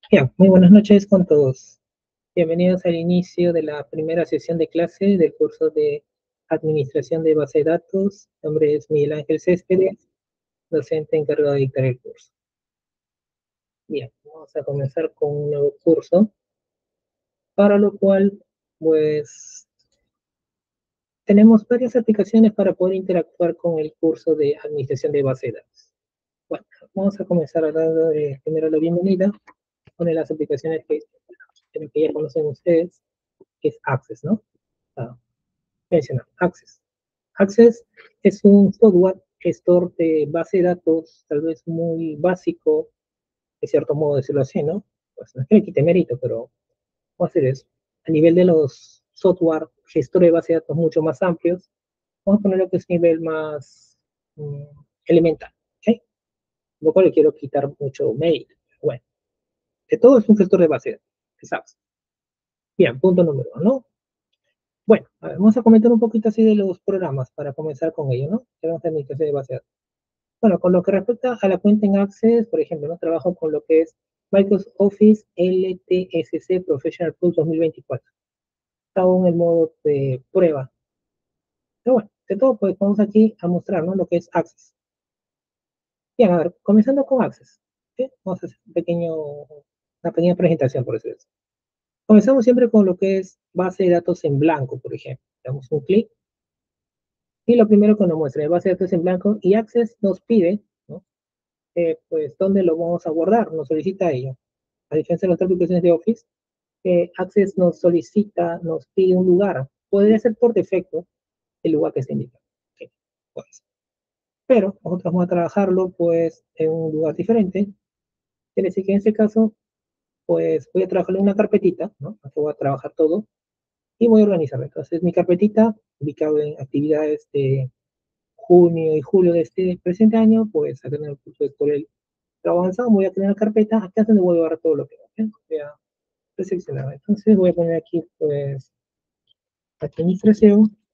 Bien, muy buenas noches con todos. Bienvenidos al inicio de la primera sesión de clase del curso de Administración de Base de Datos. Mi nombre es Miguel Ángel Céspedes, docente encargado de dictar el curso. Bien, vamos a comenzar con un nuevo curso, para lo cual, pues, tenemos varias aplicaciones para poder interactuar con el curso de Administración de Base de Datos. Bueno, vamos a comenzar dando primero la bienvenida con las aplicaciones que ya conocen ustedes, que es Access, ¿no? Ah, mencionar, Access. Access es un software gestor de base de datos, tal vez muy básico, de cierto modo decirlo así, ¿no? Pues no es que le quite mérito, pero vamos a hacer eso. A nivel de los software gestor de base de datos mucho más amplios, vamos a poner lo que es nivel más mm, elemental, ¿ok? Lo cual le quiero quitar mucho mérito. Bueno, de todo es un gestor de base de datos, ¿sabes? Bien, punto número uno, ¿no? Bueno, a ver, vamos a comentar un poquito así de los programas para comenzar con ello, ¿no? Tenemos administración de base de datos. Bueno, con lo que respecta a la cuenta en Access, por ejemplo, ¿no? Trabajo con lo que es Microsoft Office LTSC Professional Plus 2024. Está aún en el modo de prueba. Pero bueno, de todo, pues vamos aquí a mostrar, ¿no? Lo que es Access. Bien, a ver, comenzando con Access. ¿Sí? Vamos a hacer una pequeña presentación, por decirlo así. Comenzamos siempre con lo que es base de datos en blanco, por ejemplo. Damos un clic y lo primero que nos muestra es base de datos en blanco y Access nos pide, ¿no? Pues, ¿dónde lo vamos a guardar? Nos solicita ello. A diferencia de las otras aplicaciones de Office, Access nos solicita, nos pide un lugar. Podría ser por defecto el lugar que se indica. Sí, pues. Pero nosotros vamos a trabajarlo, pues, en un lugar diferente. Quiere decir que en este caso, pues, voy a trabajarlo en una carpetita, ¿no? Aquí voy a trabajar todo y voy a organizarlo. Entonces, mi carpetita, ubicado en actividades de junio y julio de este presente año, pues a tener el curso de el trabajo avanzado, voy a tener la carpeta, acá es donde voy a guardar todo lo que hago, ¿eh? Voy a seleccionar. Entonces voy a poner aquí, pues, administración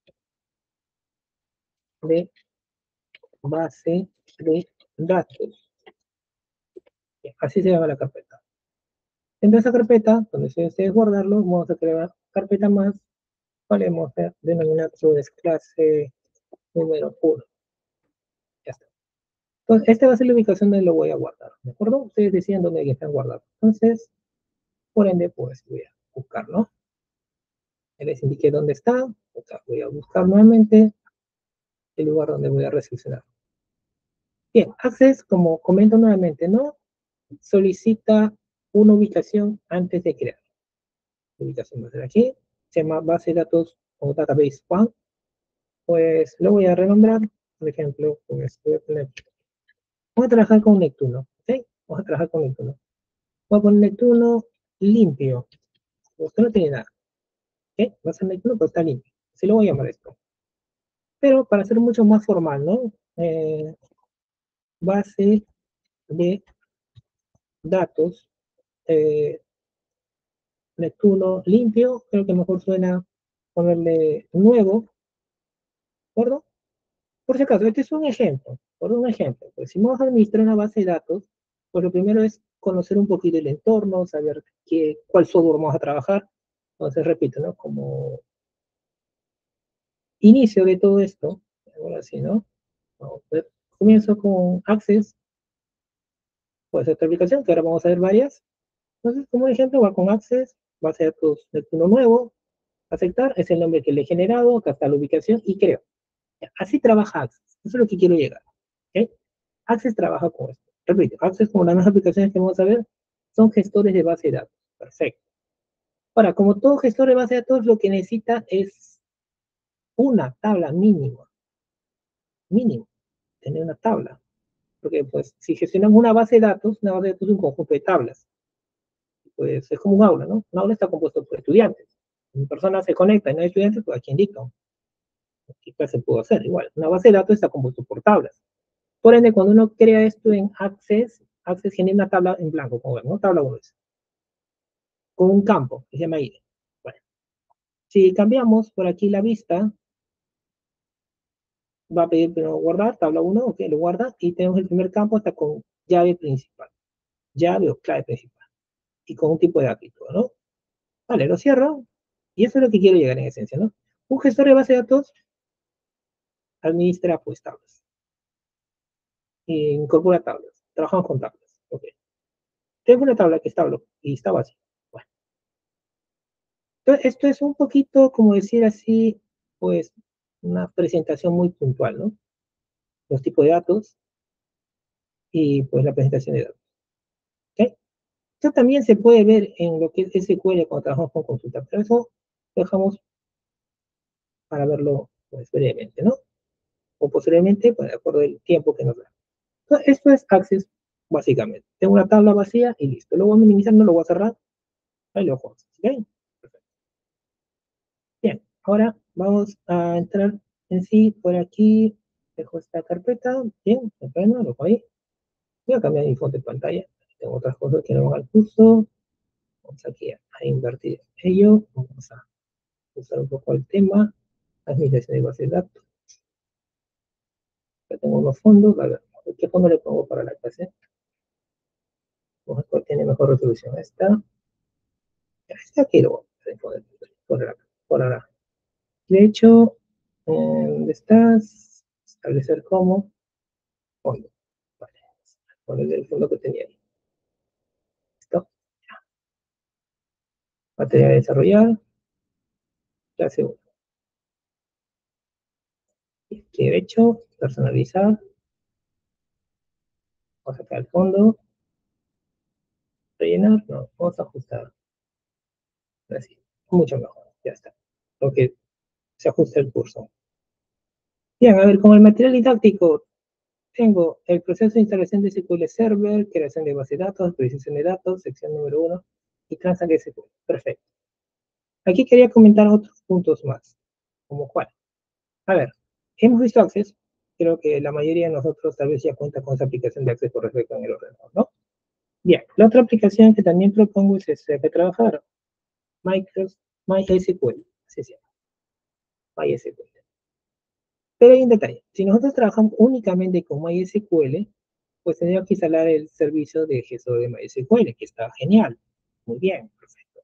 de base de datos. Así se llama la carpeta. En esa carpeta, donde se desee guardarlo, vamos a crear carpeta más, vamos a denominar su clase número 1. Ya está. Entonces, esta va a ser la ubicación donde lo voy a guardar, ¿de acuerdo? Ustedes deciden dónde están guardados. Entonces, por ende, pues voy a buscarlo. Les indiqué dónde está. O sea, voy a buscar nuevamente el lugar donde voy a recepcionar. Bien, Access, como comento nuevamente, ¿no? Solicita una ubicación antes de crear. La ubicación va a ser aquí. Se llama base de datos o database one. Pues lo voy a renombrar. Por ejemplo, pues voy a poner. Voy a trabajar con Neptuno. ¿Ok? Vamos a trabajar con Neptuno. Voy a poner Neptuno limpio. Usted no tiene nada. ¿Ok? Va a ser Neptuno, pero está limpio. Así lo voy a llamar esto. Pero para ser mucho más formal, ¿no? Base de datos eh, Neptuno limpio, creo que mejor suena ponerle nuevo, ¿de acuerdo? Por si acaso, este es un ejemplo, por un ejemplo, pues si vamos a administrar una base de datos, pues lo primero es conocer un poquito el entorno, saber cuál software vamos a trabajar. Entonces, repito, ¿no? Como inicio de todo esto, ahora sí, ¿no? Vamos a ver, comienzo con Access, pues esta aplicación, que ahora vamos a ver varias. Entonces, como ejemplo, va con Access, base de datos Neptuno nuevo, aceptar, es el nombre que le he generado, acá está la ubicación y creo. Así trabaja Access. Eso es lo que quiero llegar. ¿Okay? Access trabaja con esto. Repito, Access, como las demás aplicaciones que vamos a ver, son gestores de base de datos. Perfecto. Ahora, como todo gestor de base de datos, lo que necesita es una tabla mínima. Mínimo. Tener una tabla. Porque, pues, si gestionamos una base de datos es un conjunto de tablas. Pues es como un aula, ¿no? Un aula está compuesto por estudiantes. Una persona se conecta y no hay estudiantes, pues aquí indica. ¿Qué se pudo hacer? Igual, una base de datos está compuesta por tablas. Por ende, cuando uno crea esto en Access, Access genera una tabla en blanco, como ven, ¿no? Tabla 1, con un campo que se llama ID. Bueno, si cambiamos por aquí la vista, va a pedir primero guardar, tabla 1, ok, lo guarda, y tenemos el primer campo hasta con llave principal, llave o clave principal. y con un tipo de actitud, ¿no? Vale, lo cierro, y eso es lo que quiero llegar en esencia, ¿no? Un gestor de base de datos administra pues tablas, incorpora tablas, trabajamos con tablas, ok. Tengo una tabla que está y está vacía. Bueno, entonces esto es un poquito, como decir así, pues, una presentación muy puntual, ¿no? Los tipos de datos y pues la presentación de datos, ¿ok? Esto también se puede ver en lo que es SQL cuando trabajamos con consulta, pero eso lo dejamos para verlo pues, brevemente, ¿no? O posteriormente, pues, de acuerdo al tiempo que nos da. Entonces, esto es Access, básicamente. Tengo una tabla vacía y listo. Lo voy a minimizar, no lo voy a cerrar. Ahí lo dejo. ¿Ok? Perfecto. Bien, ahora vamos a entrar en sí por aquí. Dejo esta carpeta. Bien, bueno, lo dejo ahí. Voy a cambiar mi fondo de pantalla. Tengo otras cosas que no van al curso. Vamos aquí a invertir ello. Vamos a usar un poco el tema. Administración de base de datos. Ya tengo unos fondos. A ver, ¿qué fondo le pongo para la clase? Vamos a ver cuál tiene mejor resolución. Esta quiero poner por ahora. De hecho, ¿dónde estás? Establecer como fondo. Vale. Poner el fondo que tenía ahí. ¿Listo? Material a desarrollar. Clase 1. Aquí derecho, personalizar. Vamos a sacar el fondo. Rellenar. No, vamos a ajustar. Así. Mucho mejor. Ya está. Lo que se ajusta el curso. Bien, a ver, como el material didáctico, tengo el proceso de instalación de SQL Server, creación de base de datos, actualización de datos, sección número 1 y Transact SQL. Perfecto. Aquí quería comentar otros puntos más. ¿Como cuál? A ver, hemos visto Access. Creo que la mayoría de nosotros tal vez ya cuenta con esa aplicación de Access por defecto en el ordenador, ¿no? Bien, la otra aplicación que también propongo es esta que trabajar, Microsoft MySQL. Así se llama, MySQL. Pero hay un detalle. Si nosotros trabajamos únicamente con MySQL, pues tendríamos que instalar el servicio de gestor de MySQL, que está genial. Muy bien, perfecto.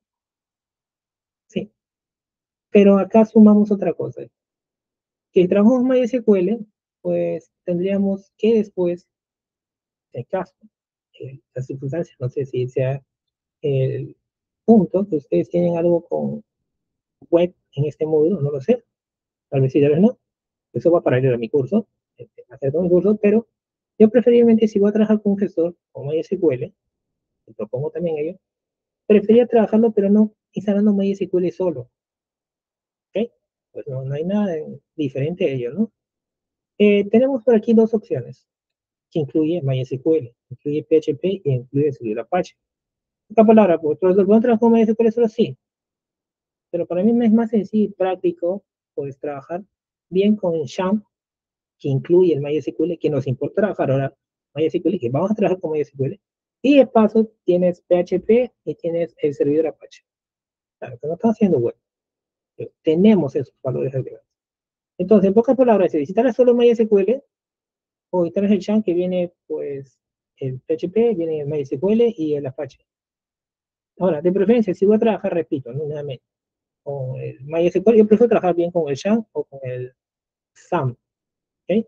Sí, pero acá sumamos otra cosa. Si trabajamos MySQL, pues tendríamos que después, en caso, las circunstancias, no sé si sea el punto, que ustedes tienen algo con web en este módulo, no lo sé, tal vez sí, tal vez no. Eso va para ir a mi curso, hacer todo mi curso, pero yo preferiblemente si voy a trabajar con un gestor, con MySQL, y propongo también ello, prefería trabajarlo, pero no instalando MySQL solo, ¿ok? Pues no, no hay nada diferente a ello, ¿no? Tenemos por aquí dos opciones, que incluye MySQL, incluye PHP y incluye Servidor Apache. Esta palabra, pues, ¿puedo trabajar con MySQL solo? Sí, pero para mí me es más sencillo y práctico, pues, trabajar bien con Sham, que incluye el MySQL, que nos importa trabajar ahora MySQL, que vamos a trabajar con MySQL, y de paso tienes PHP y tienes el servidor Apache. Claro, que no estamos haciendo web, pero tenemos esos valores agregados. Entonces, en pocas palabras, si instalas solo MySQL, o instalas el Sham, que viene, pues, el PHP, viene el MySQL y el Apache. Ahora, de preferencia, si voy a trabajar, repito, ¿no? Nuevamente, con el MySQL, yo prefiero trabajar bien con el Sham o con el SAM, ¿ok?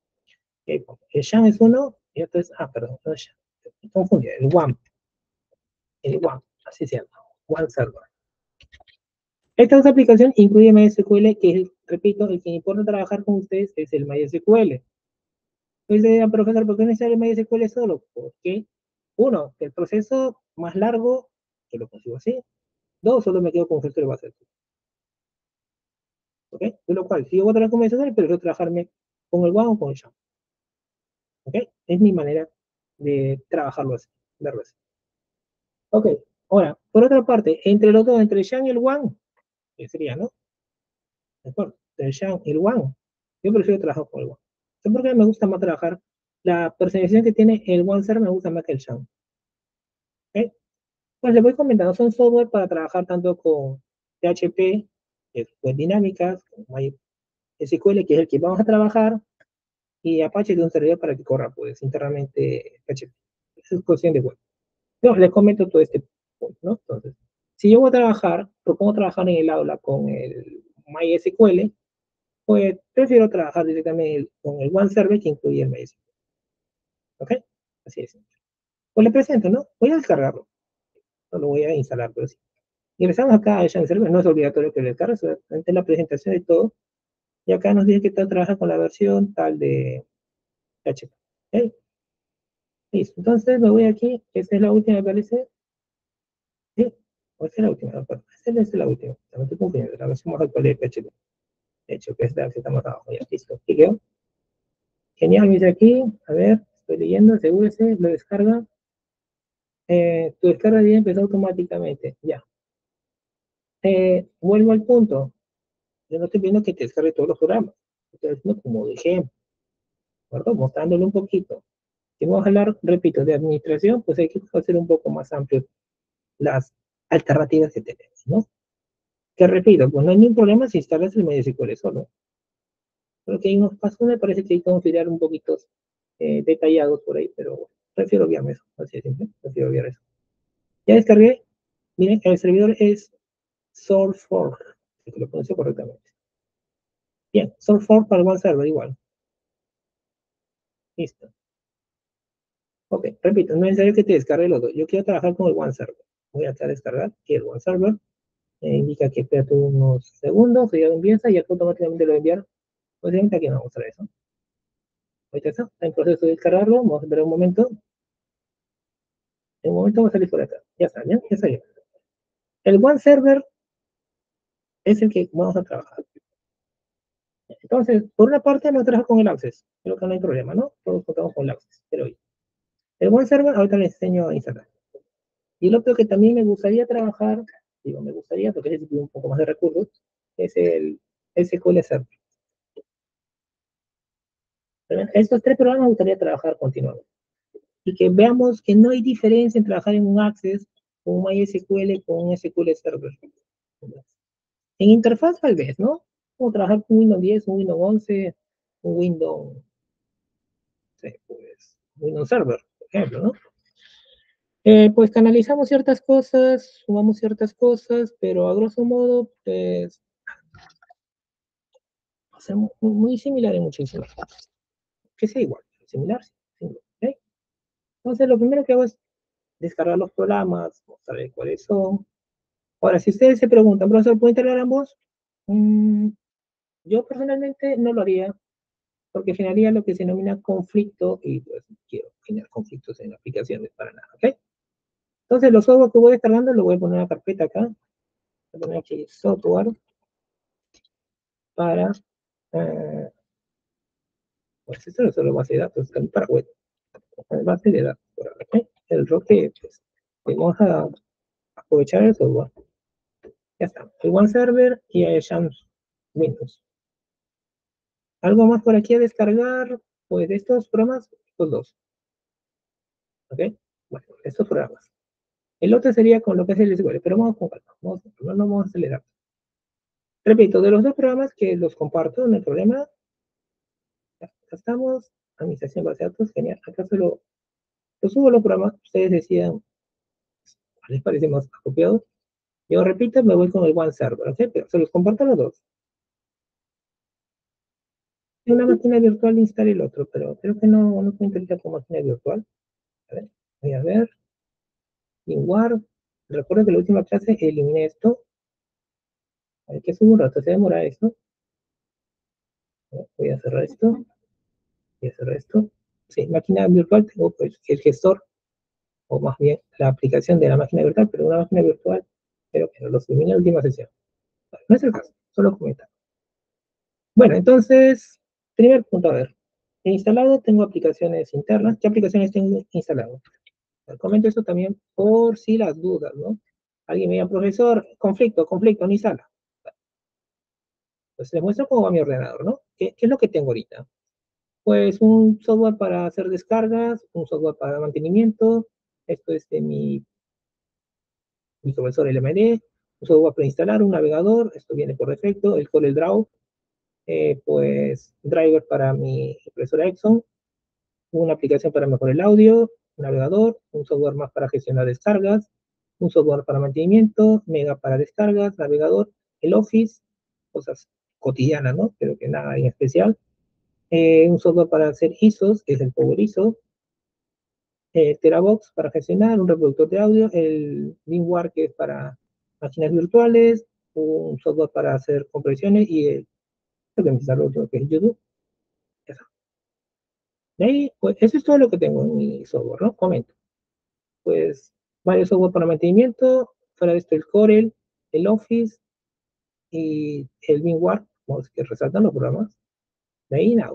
El Sham es uno, y otro es, perdón, no es Sham, me confundí, el WAM, así se llama, WAM Server. Esta otra aplicación incluye MySQL, que es, repito, el que importa trabajar con ustedes es el MySQL. Entonces, profesor, ¿por qué no necesita el MySQL solo? Porque, uno, el proceso más largo, que lo consigo así. Dos, solo me quedo con gestor de base de datos. ¿Ok? De lo cual, si yo voy a trabajar con MySQL, prefiero trabajarme con el WAM o con el SHA. ¿Ok? Es mi manera de trabajarlo así, verlo así. Ok, ahora, por otra parte, entre los dos, entre el SHA y el WAM, ¿qué sería, no? ¿De acuerdo? Entre el SHA y el WAM, yo prefiero trabajar con el WAM. ¿Por qué me gusta más trabajar? La personalización que tiene el WAM Server me gusta más que el SHA. ¿Ok? Pues les voy comentando, son software para trabajar tanto con PHP, web dinámicas, con MySQL, que es el que vamos a trabajar, y Apache de un servidor para que corra, pues, internamente PHP. Esa es cuestión de web. Yo les comento todo este punto. ejemplo, ¿no? Entonces, si yo voy a trabajar, propongo trabajar en el aula con el MySQL, pues prefiero trabajar directamente con el OneServer que incluye el MySQL. ¿Ok? Así es. Pues le presento, ¿no? Voy a descargarlo. No lo voy a instalar, pero sí. Ingresamos acá a Exchange Server, no es obligatorio que lo descargue, solamente la presentación de todo. Y acá nos dice que tal trabaja con la versión tal de PHP. ¿Ok? Listo. Entonces me voy aquí, esta es la última, me parece. Sí, o esta es la última, no, perdón. Esta es la última. No estoy confundiendo, la versión más actual de PHP. De hecho, que es la que estamos abajo. Ya, listo. ¿Y quedó? Genial, me dice aquí. A ver, estoy leyendo, asegúrese, lo descarga. Tu descarga ya empezó automáticamente. Ya. Vuelvo al punto. Yo no estoy viendo que te descargue todos los programas. Estoy haciendo como de ejemplo, ¿verdad? Mostrándole un poquito. Si vamos a hablar, repito, de administración, pues hay que hacer un poco más amplio las alternativas que tenemos, ¿no? Que repito, pues no hay ningún problema si instalas el MySQL solo. Creo que hay unos pasos, me parece que hay que considerar un poquito detallados por ahí, pero bueno, prefiero obviar eso, así de simple, prefiero obviar eso. Ya descargué, miren, el servidor es SourceForge, que lo pronuncio correctamente. Bien, SourceForge para el OneServer igual. Listo. Ok, repito, no es necesario que te descargue los dos. Yo quiero trabajar con el OneServer. Voy a descargar y el OneServer. Indica que espérate unos segundos, ya lo empieza y automáticamente lo enviar. Obviamente aquí no vamos a mostrar eso. Ahorita está en proceso de descargarlo. Vamos a esperar un momento. En un momento va a salir por acá. Ya salió, ya salió. El OneServer es el que vamos a trabajar. Entonces, por una parte, no trabaja con el Access. Creo que no hay problema, ¿no? Todos contamos con el Access. Pero el OneServer, ahorita les enseño a instalar. Y lo otro que también me gustaría trabajar, digo, me gustaría, porque es un poco más de recursos, es el SQL Server. Estos tres programas me gustaría trabajar continuamente. Y que veamos que no hay diferencia en trabajar en un Access, con un MySQL, con un SQL Server. En interfaz tal vez, ¿no? Como trabajar con Windows 10, un Windows 11, un Windows, no sé, pues, Windows Server, por ejemplo, ¿no? Pues canalizamos ciertas cosas, sumamos ciertas cosas, pero a grosso modo, pues, hacemos muy similar en muchísimas cosas. Que sea igual, similar, sí, ¿ok? Entonces, lo primero que hago es descargar los programas, mostrar cuáles son. Ahora, si ustedes se preguntan, profesor, ¿puedo integrar ambos? Mm, yo personalmente no lo haría, porque generaría lo que se denomina conflicto, y pues quiero generar conflictos en aplicaciones para nada, ¿ok? Entonces, los software que voy descargando, lo voy a poner en una carpeta acá, voy a poner aquí software para, pues esto no es solo base de datos, también para web, base de datos, ¿ok? El roque, pues, vamos a aprovechar el software. Ya está, el OneServer y el Shams Windows. Algo más por aquí a descargar, pues de estos programas, estos dos, ¿ok? Bueno, estos programas. El otro sería con lo que es el SQL, pero vamos con calma, no vamos a acelerar. Repito, de los dos programas que los comparto, no hay problema. Acá estamos, administración de base de datos, genial. Acá solo los subo los programas, ustedes decían, ¿les parece más apropiado? Yo repito, me voy con el OneServer, ¿ok? Pero se los comparto a los dos. En una máquina virtual instale el otro, pero creo que no puedo intentar con máquina virtual. A ver, voy a ver. WinWard. Recuerdo que la última clase eliminé esto. Hay que subir un rato, se demora esto. Voy a cerrar esto. Voy a cerrar esto. Sí, máquina virtual, tengo pues el gestor, o más bien la aplicación de la máquina virtual, pero una máquina virtual, pero que no lo eliminé en la última sesión. No es el caso, solo comentar. Bueno, entonces, primer punto, a ver. He instalado, tengo aplicaciones internas. ¿Qué aplicaciones tengo instalado? Comento eso también por si las dudas, ¿no? Alguien me diga, profesor, conflicto, no instala. Pues les muestro cómo va mi ordenador, ¿no? ¿Qué es lo que tengo ahorita? Pues un software para hacer descargas, un software para mantenimiento, esto es de mi profesor LMD, un software para instalar, un navegador, esto viene por defecto, el CorelDRAW, pues driver para mi impresora Exxon, una aplicación para mejorar el audio, un navegador, un software más para gestionar descargas, un software para mantenimiento, Mega para descargas, navegador, el Office, cosas cotidianas, ¿no? Pero que nada en especial. Un software para hacer ISOs, que es el Power ISO, Terabox para gestionar, un reproductor de audio, el VMware que es para máquinas virtuales, un software para hacer compresiones y creo que empezar lo último que es YouTube. Eso. De ahí, pues eso es todo lo que tengo en mi software, ¿no? Comento. Pues varios software para mantenimiento, fuera de esto el Corel, el Office y el VMware, como es que resaltan los programas. De ahí nada,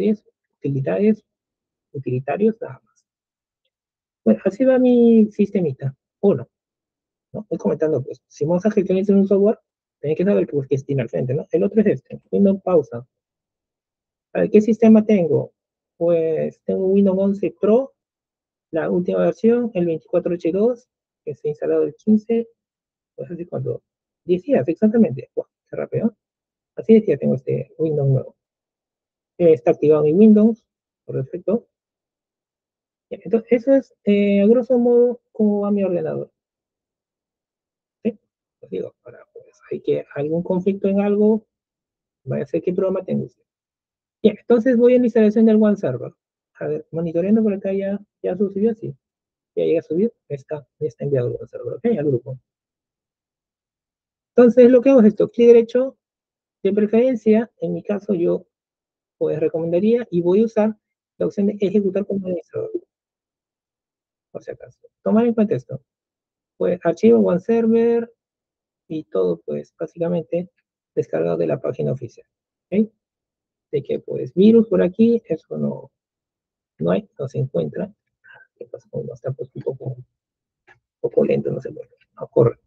utilitarios, nada más. Bueno, así va mi sistemita. Uno, ¿no? Voy comentando, pues, si vamos a gestionar un software, tenés que saber qué tiene al frente, ¿no? El otro es este, Windows Pausa. A ver, ¿qué sistema tengo? Pues tengo Windows 11 Pro, la última versión, el 24H2, que se ha instalado el 15, pues así cuando, 10 días exactamente. Wow, qué rápido. Así es que ya tengo este Windows nuevo. Está activado mi Windows, por defecto. Entonces, eso es, a grosso modo, cómo va mi ordenador. ¿Sí? Pues digo, ahora, pues, hay que algún conflicto en algo, vaya a ser qué programa tengo usted. Bien, entonces voy a la instalación del One Server. A ver, monitoreando por acá ya subió, sí. Ya llega a subir, ya está enviado el One Server, ok, al grupo. Entonces lo que hago es esto, clic derecho, de preferencia, en mi caso yo pues recomendaría y voy a usar la opción de ejecutar como administrador, por si acaso. Tomar en cuenta esto, pues archivo One Server y todo pues básicamente descargado de la página oficial, ¿ok? De que pues virus por aquí, eso no hay, no se encuentra. ¿Qué pasa con está pues un poco lento, no sé por qué, no corre.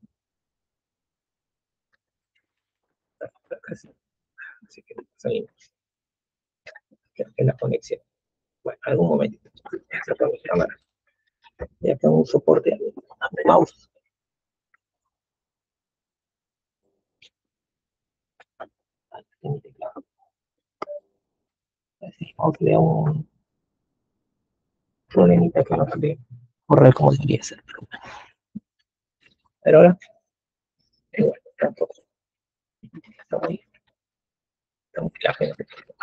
Así que salimos, que la conexión. Bueno, algún momentito. Se acabó la cámara. Ya tengo un soporte a mi mouse. En mi teclado. Así, vamos a crear un problemita que no puede correr como debería ser. Pero ahora, igual, tampoco. Está muy, está muy clave.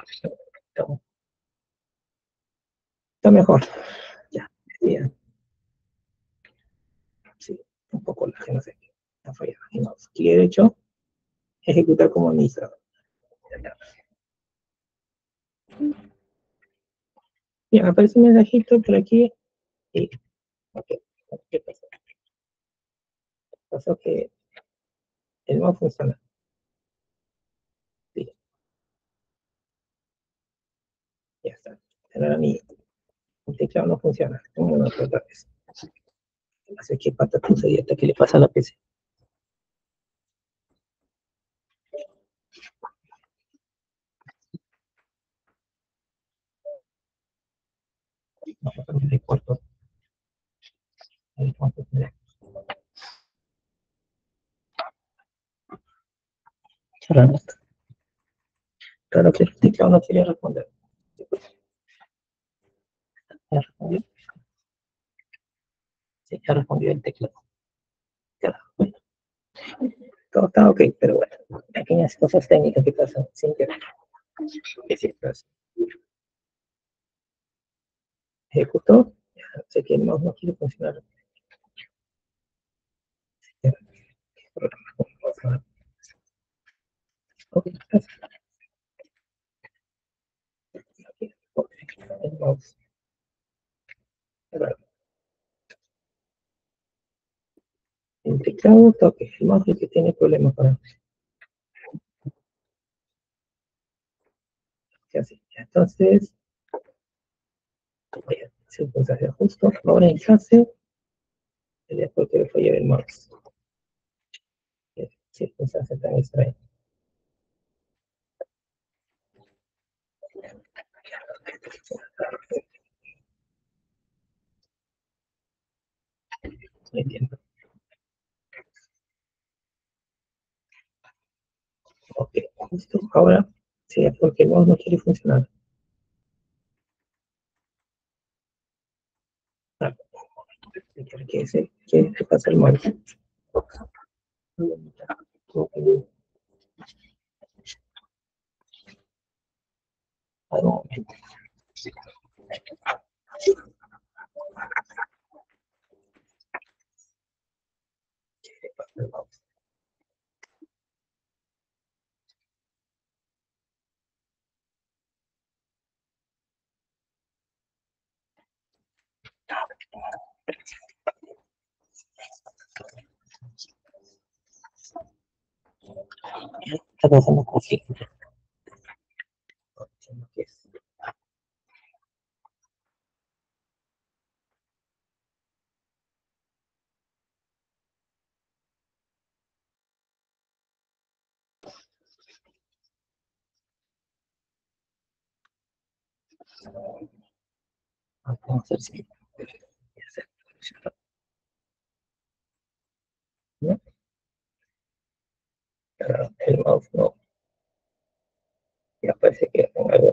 Está mejor. Ya, bien. Sí, un poco la no sé qué. Está fallando. No, clic derecho, ejecutar como administrador. Bien, aparece un mensajito por aquí. Y, ok, ¿qué pasó? Pasó que el no funciona. Sí, ya está. Ahora mi teclado no funciona. Tengo una otra vez. Así que patatús y hasta que le pasa a la PC. No, no me cuarto. Claro que el teclado no quiere responder. ¿Ya respondió? Sí, ya respondió el teclado. Claro, bueno, todo está ok, pero bueno, pequeñas cosas técnicas que pasan sin querer. Es cierto, ejecutó, ya sé que el mouse no quiere funcionar. Ok, el mouse. El teclado está ok, el mouse es el que tiene problemas para así. Entonces, voy a hacer un mensaje de ajusto. Ahora en clase, después que fallar el mouse. Circunstancia tan extraña. Entiendo. Ok, listo. Ahora, sí, porque el mouse no quiere funcionar. Ah, ¿Qué pasa el mal? A un momento. ¿Qué pasa el mal? Está pasando conflicto. ¿Qué es? Vamos a ver si ¿no? El mouse no. Ya parece que algo.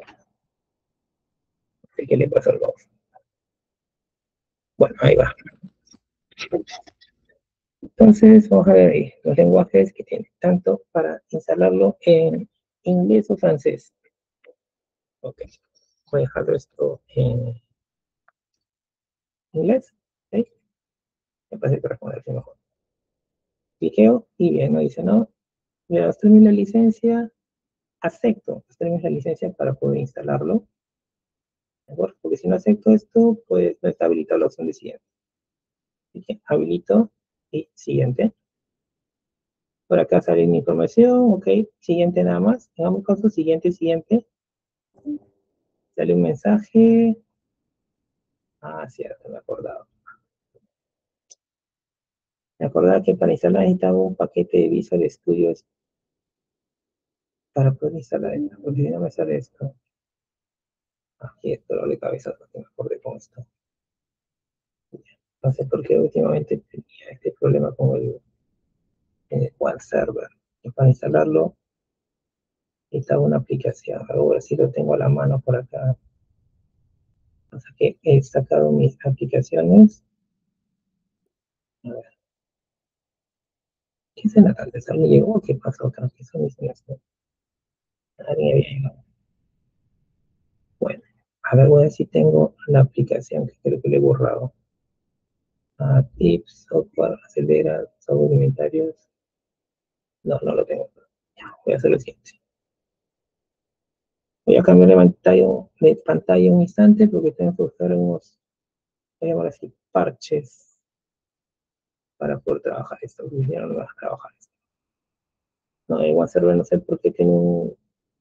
¿Qué le pasa al mouse? Bueno, ahí va. Entonces, vamos a ver ahí los lenguajes que tiene, tanto para instalarlo en inglés o francés. Ok, voy a dejarlo esto en inglés. ¿Sí? Me parece que responderse mejor. Cliqueo y bien, no dice no. Le das la licencia, acepto, la licencia para poder instalarlo. ¿Mejor? Porque si no acepto esto, pues no está habilitada la opción de siguiente. Así que habilito y siguiente. Por acá sale mi información, ok, siguiente nada más. En ambos casos, siguiente, siguiente. Sale un mensaje. Ah, cierto, me acordaba. Me acordaba que para instalar necesitaba un paquete de Visual Studio para poder instalar esto, porque si no me sale esto. Aquí es dolor de cabeza, porque me acordé con esto. No sé por qué últimamente tenía este problema con el One Server. Y para instalarlo necesitaba una aplicación. Ahora sí lo tengo a la mano por acá. O sea que he sacado mis aplicaciones. A ver, ¿qué es en la tarde? ¿Alguien llegó? ¿Qué pasó acá? ¿Qué son mis instalaciones? Alguien había llegado. Bueno, a ver, voy a ver si tengo la aplicación que creo que le he borrado. Tips, software, acelera, software de inventarios. No, no lo tengo. Ya, voy a hacer lo siguiente. Voy a cambiar de pantalla un instante porque tengo que buscar unos, voy a llamar así, parches para poder trabajar esto. Ya no me vas a trabajar esto. No, el OneServer no sé por qué tiene un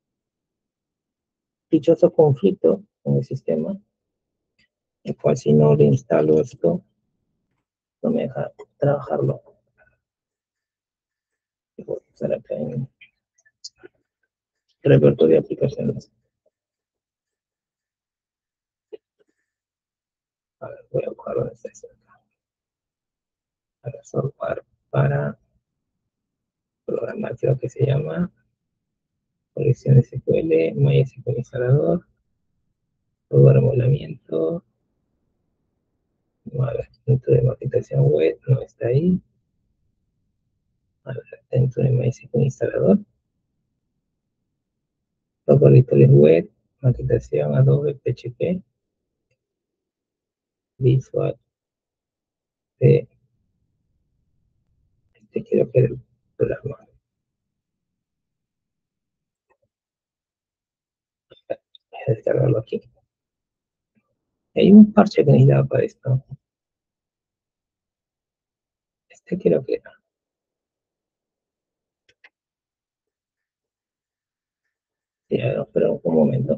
dichoso conflicto con el sistema, el cual si no le instalo esto, no me deja trabajarlo. Voy a usar acá en el repertorio de aplicaciones. A ver, voy a buscar dónde está esto acá. Para software, para programar, creo que se llama colección SQL, MySQL instalador, software emulamiento, a ver, dentro de maquetación web, no está ahí. A ver, dentro de MySQL instalador, software editores web, maquetación Adobe PHP, Visual, quiero que el programa. Voy a descargarlo aquí. Hay un parche que necesitaba para esto. Quiero que ya, pero un momento.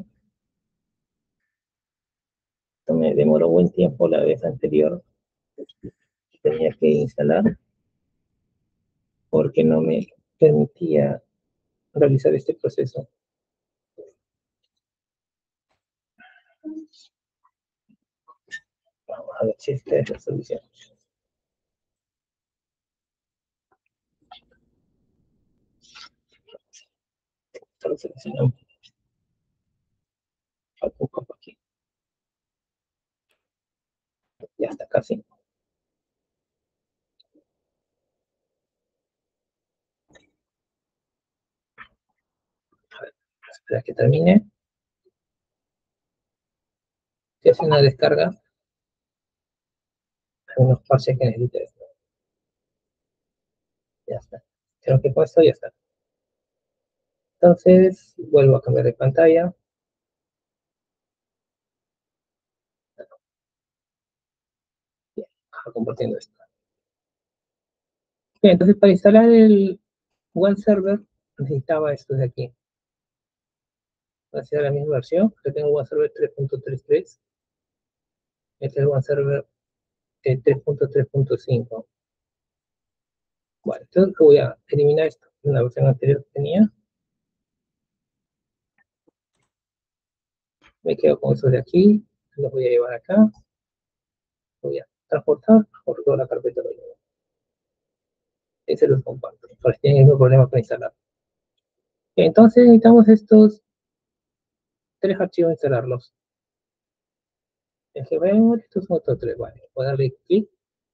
Esto me demoró buen tiempo la vez anterior. Tenía que instalar porque no me permitía realizar este proceso. Vamos a ver si esta es la solución. Solo seleccionamos poco aquí. Ya está casi. Para que termine. Si hace una descarga, hay unos parches que necesita esto. Ya está. Creo que con esto ya está. Entonces, vuelvo a cambiar de pantalla. Bien, compartiendo esto. Bien, entonces para instalar el One Server necesitaba esto de aquí. Hacia la misma versión. Yo tengo One Server 3.33. Este es el One Server 3.3.5. Bueno, entonces voy a eliminar esto. La versión anterior que tenía. Me quedo con eso de aquí. Los voy a llevar acá. Voy a transportar por toda la carpeta de nuevo. Y se los comparto. Para si tienen el mismo problema para instalar. Entonces necesitamos estos tres archivos instalarlos. Estos son otros tres, vale. Voy a darle clic,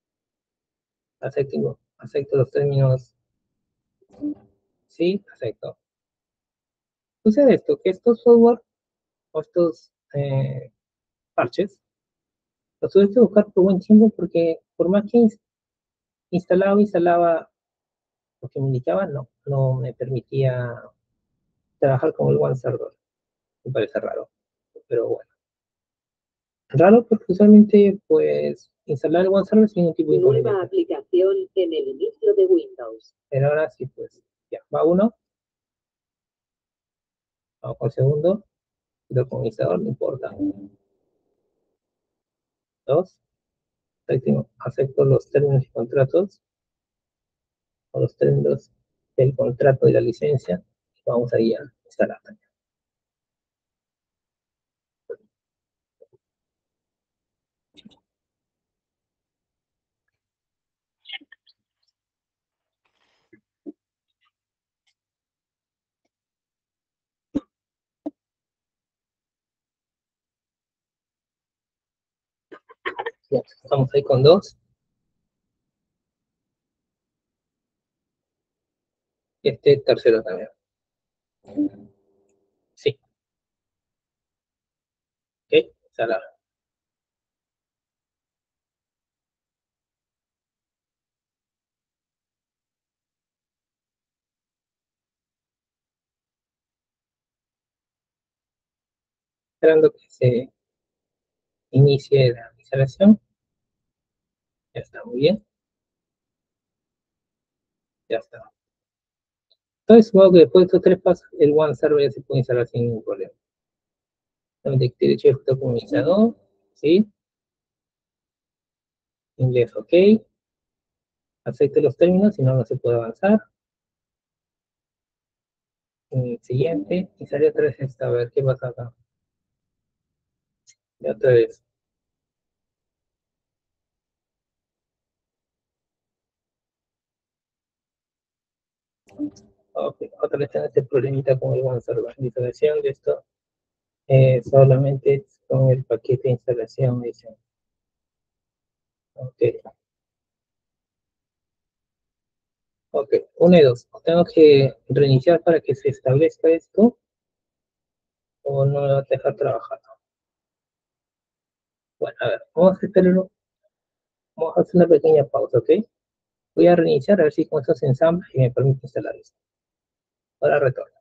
acepto los términos, sí, acepto. Sucede esto, que estos software o estos parches, los tuve que buscar por buen tiempo porque por más que instalaba lo que me indicaba, no me permitía trabajar con el One Server. Me parece raro, pero bueno. Raro porque usualmente, pues, instalar el One Server sin ningún tipo de nueva aplicación en el inicio de Windows. Pero ahora sí, pues, ya, va uno, vamos con el segundo, lo con iniciador, no importa. Dos, acepto los términos y contratos, o los términos del contrato y la licencia, vamos ahí a instalar. Ya, estamos ahí con dos. Este tercero también. Sí. Ok, instalar. Esperando que se inicie la instalación. Ya está, muy bien. Ya está. Entonces, supongo que después de estos tres pasos, el One Server ya se puede instalar sin ningún problema. Solamente derecho ejecutar como iniciador, ¿sí? Inglés, ok. Acepte los términos, si no, no se puede avanzar. Siguiente, y sale otra vez esta, a ver qué pasa acá. Y otra vez. Ok, otra vez tengo este problemita con el One Server. La instalación de esto solamente con el paquete de instalación, dice. Ok, ok, una y dos. Tengo que reiniciar para que se establezca esto o no me va a dejar trabajar. Bueno, a ver, vamos a esperarlo. Vamos a hacer una pequeña pausa, ¿ok? Voy a reiniciar a ver si con esto se ensambla y me permite instalar esto. Ahora retorno.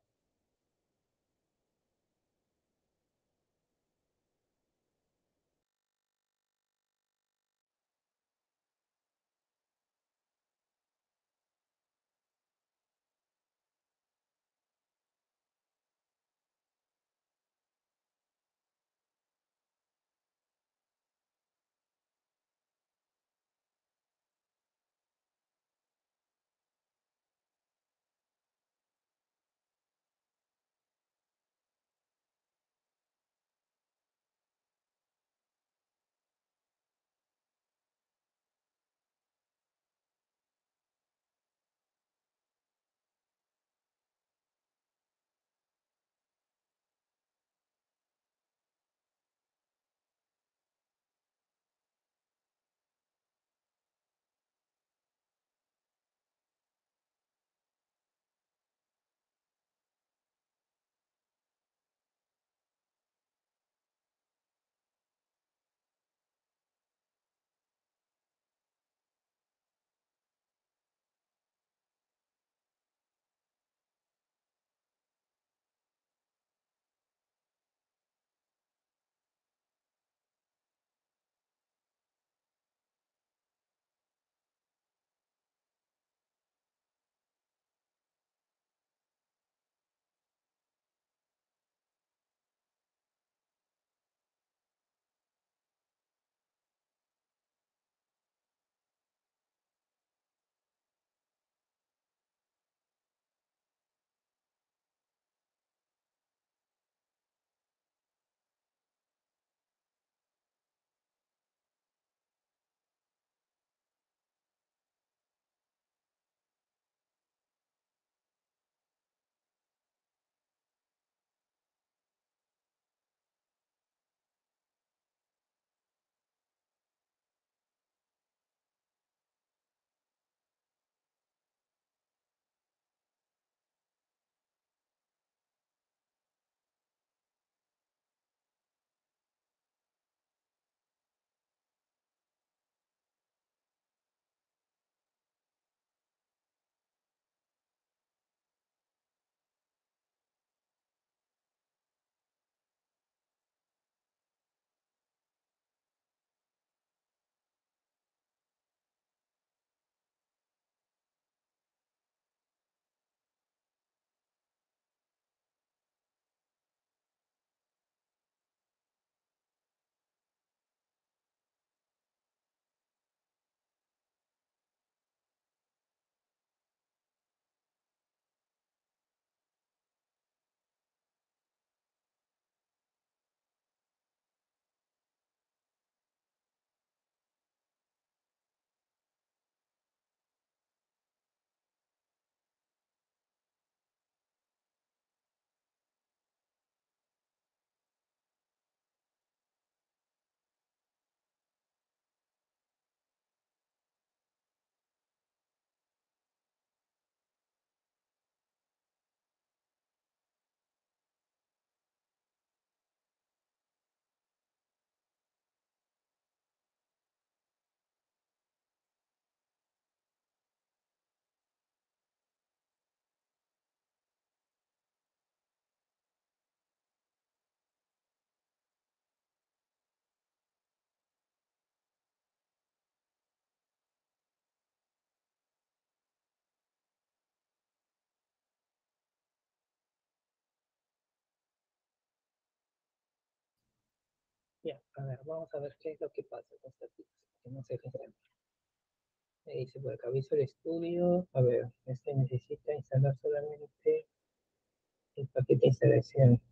A ver, vamos a ver qué es lo que pasa con esta pizza, que no se deja. Me dice por acá Visual Studio. A ver, este necesita instalar solamente el paquete de instalación.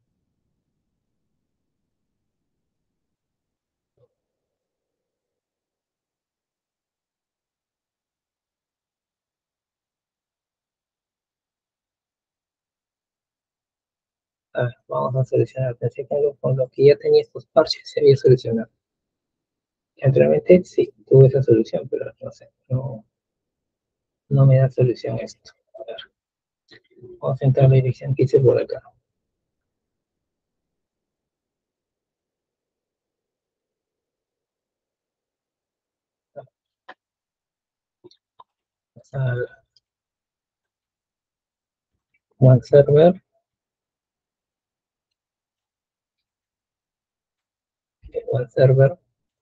A ver, vamos a solucionar. Pensé que con lo que ya tenía estos parches se había solucionado. Anteriormente sí, tuve esa solución, pero no sé, no me da solución esto. A ver, vamos a entrar a la dirección que hice por acá. Al One Server, One Server.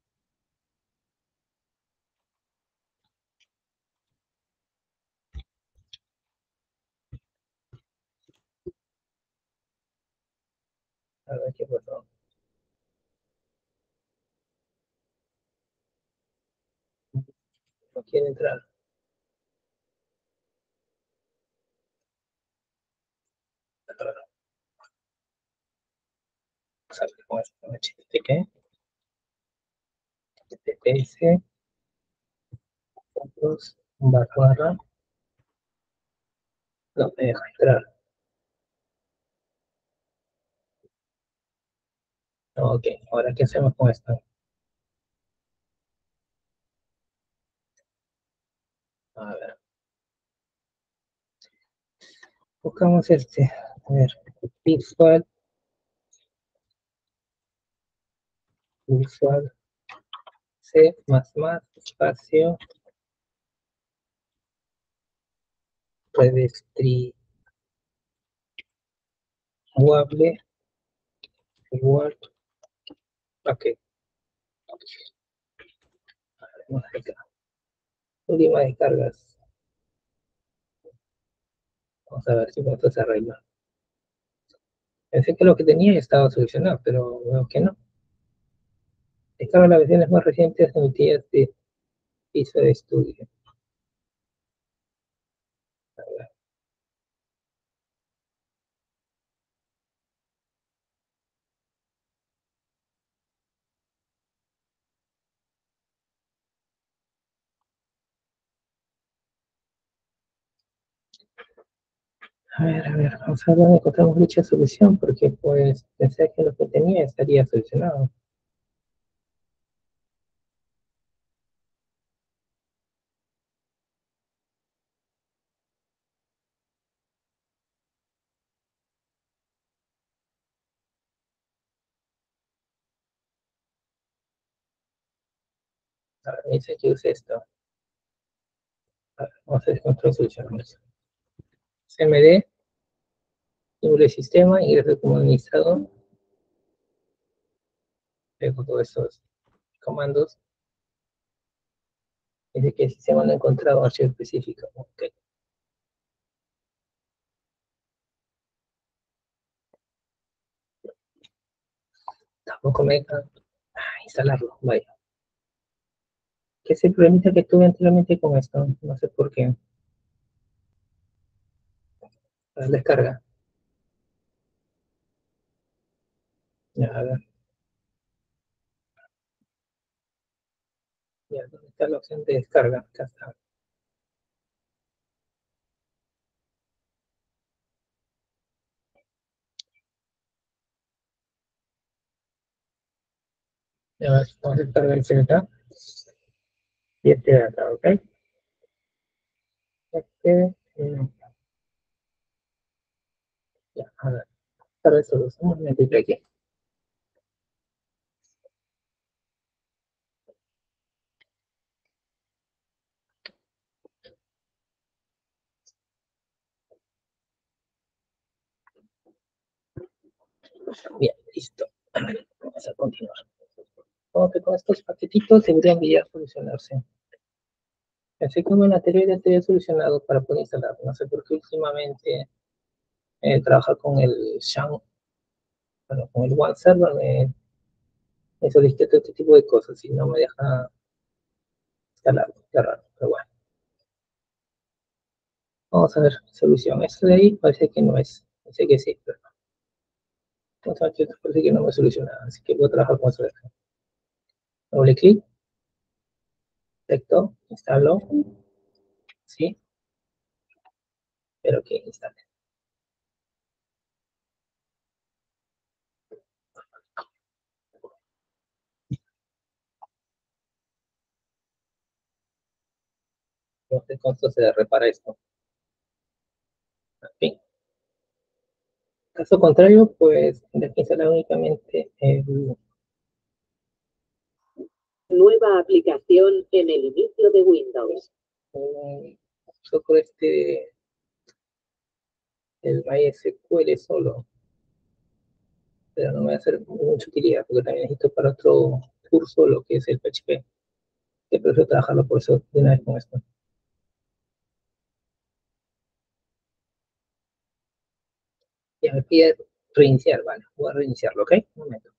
A ver qué pasó. No quiere entrar. A ver, vamos a ver cómo es HTTP, HTTPS, puntos, barra, no me deja entrar. Ok, ahora qué hacemos con esto. A ver, buscamos este. A ver, Visual, Visual, C++, espacio, redistribuable, Word, ok, vamos acá. Última descargas. Vamos a ver si esto se arregla. Pensé que lo que tenía estaba solucionado, pero veo que no. Descarga las versiones más recientes emitidas de Visual Studio. A ver, vamos a ver dónde encontramos dicha solución, porque pues pensé que lo que tenía estaría solucionado. A ver, dice que use esto. A ver, vamos a ver si nosotros solucionamos. CMD, nombre de sistema, ingreso como administrador. Dejo todos estos comandos. Dice que el sistema no ha encontrado archivo específico. Ok, tampoco me deja instalarlo. Vaya. ¿Qué es el problemita que tuve anteriormente con esto? No sé por qué. La descarga. Ya, a ver. Ya, ¿dónde está la opción de descarga? Acá está. Ya, vamos a descargar el CDK. Y este de acá, ¿ok? Este, ya, a ver. Esta resolución me meto aquí. Bien, listo. Vamos a continuar. Como que con estos paquetitos deberían ya solucionarse. Pensé que en el anterior ya te había solucionado para poder instalar. No sé por qué últimamente trabajar con el Shang, bueno, con el One Server me solicita todo este tipo de cosas y no me deja instalarlo. Está raro, pero bueno. Vamos a ver solución. Esto de ahí parece que no es. Parece que sí, pero no. Entonces, parece que no me soluciona. Así que voy a trabajar con eso. Doble clic, perfecto, instalo. Sí, pero que instale. ¿Qué costo se repara esto? En fin. Caso contrario, pues tendré que instalar únicamente Nueva aplicación en el inicio de Windows. un software el MySQL solo, pero no me va a hacer mucha utilidad porque también necesito para otro curso lo que es el PHP, que prefiero trabajarlo por eso de una vez con esto. Ya me pide reiniciar, vale, voy a reiniciarlo, ¿ok? Un momento.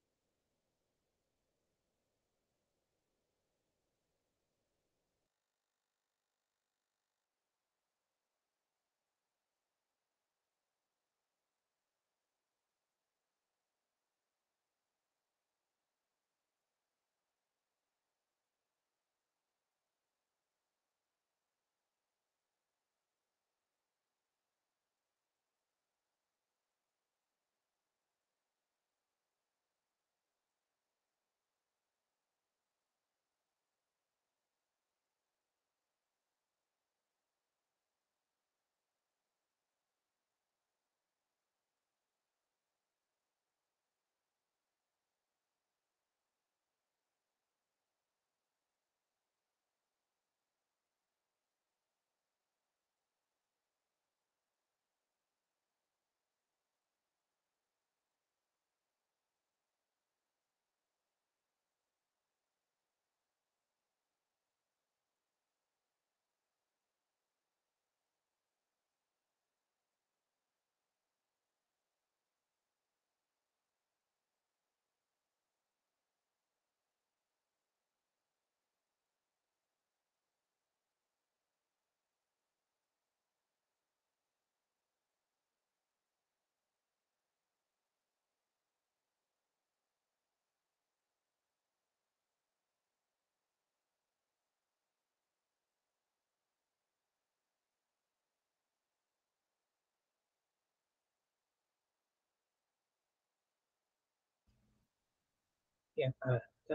Bien, a ver, está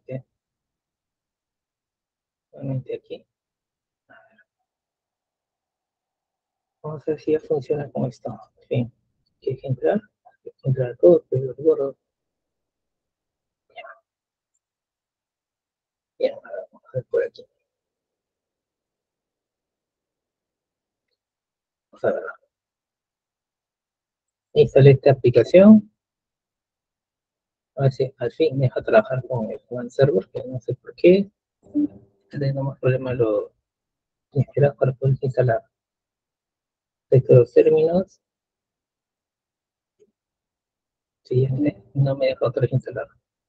nuevamente aquí. Vamos a ver si ya funciona con esto. Fin, hay que entrar todo, pero los borro. Bien, a ver, vamos a ver por aquí. Vamos a ver. Instalé esta aplicación. A ver si al fin me deja trabajar con el One Server, que no sé por qué. Tenemos problemas lo instalar para poder instalar. Texto de los términos. Siguiente. No me deja otra vez instalar.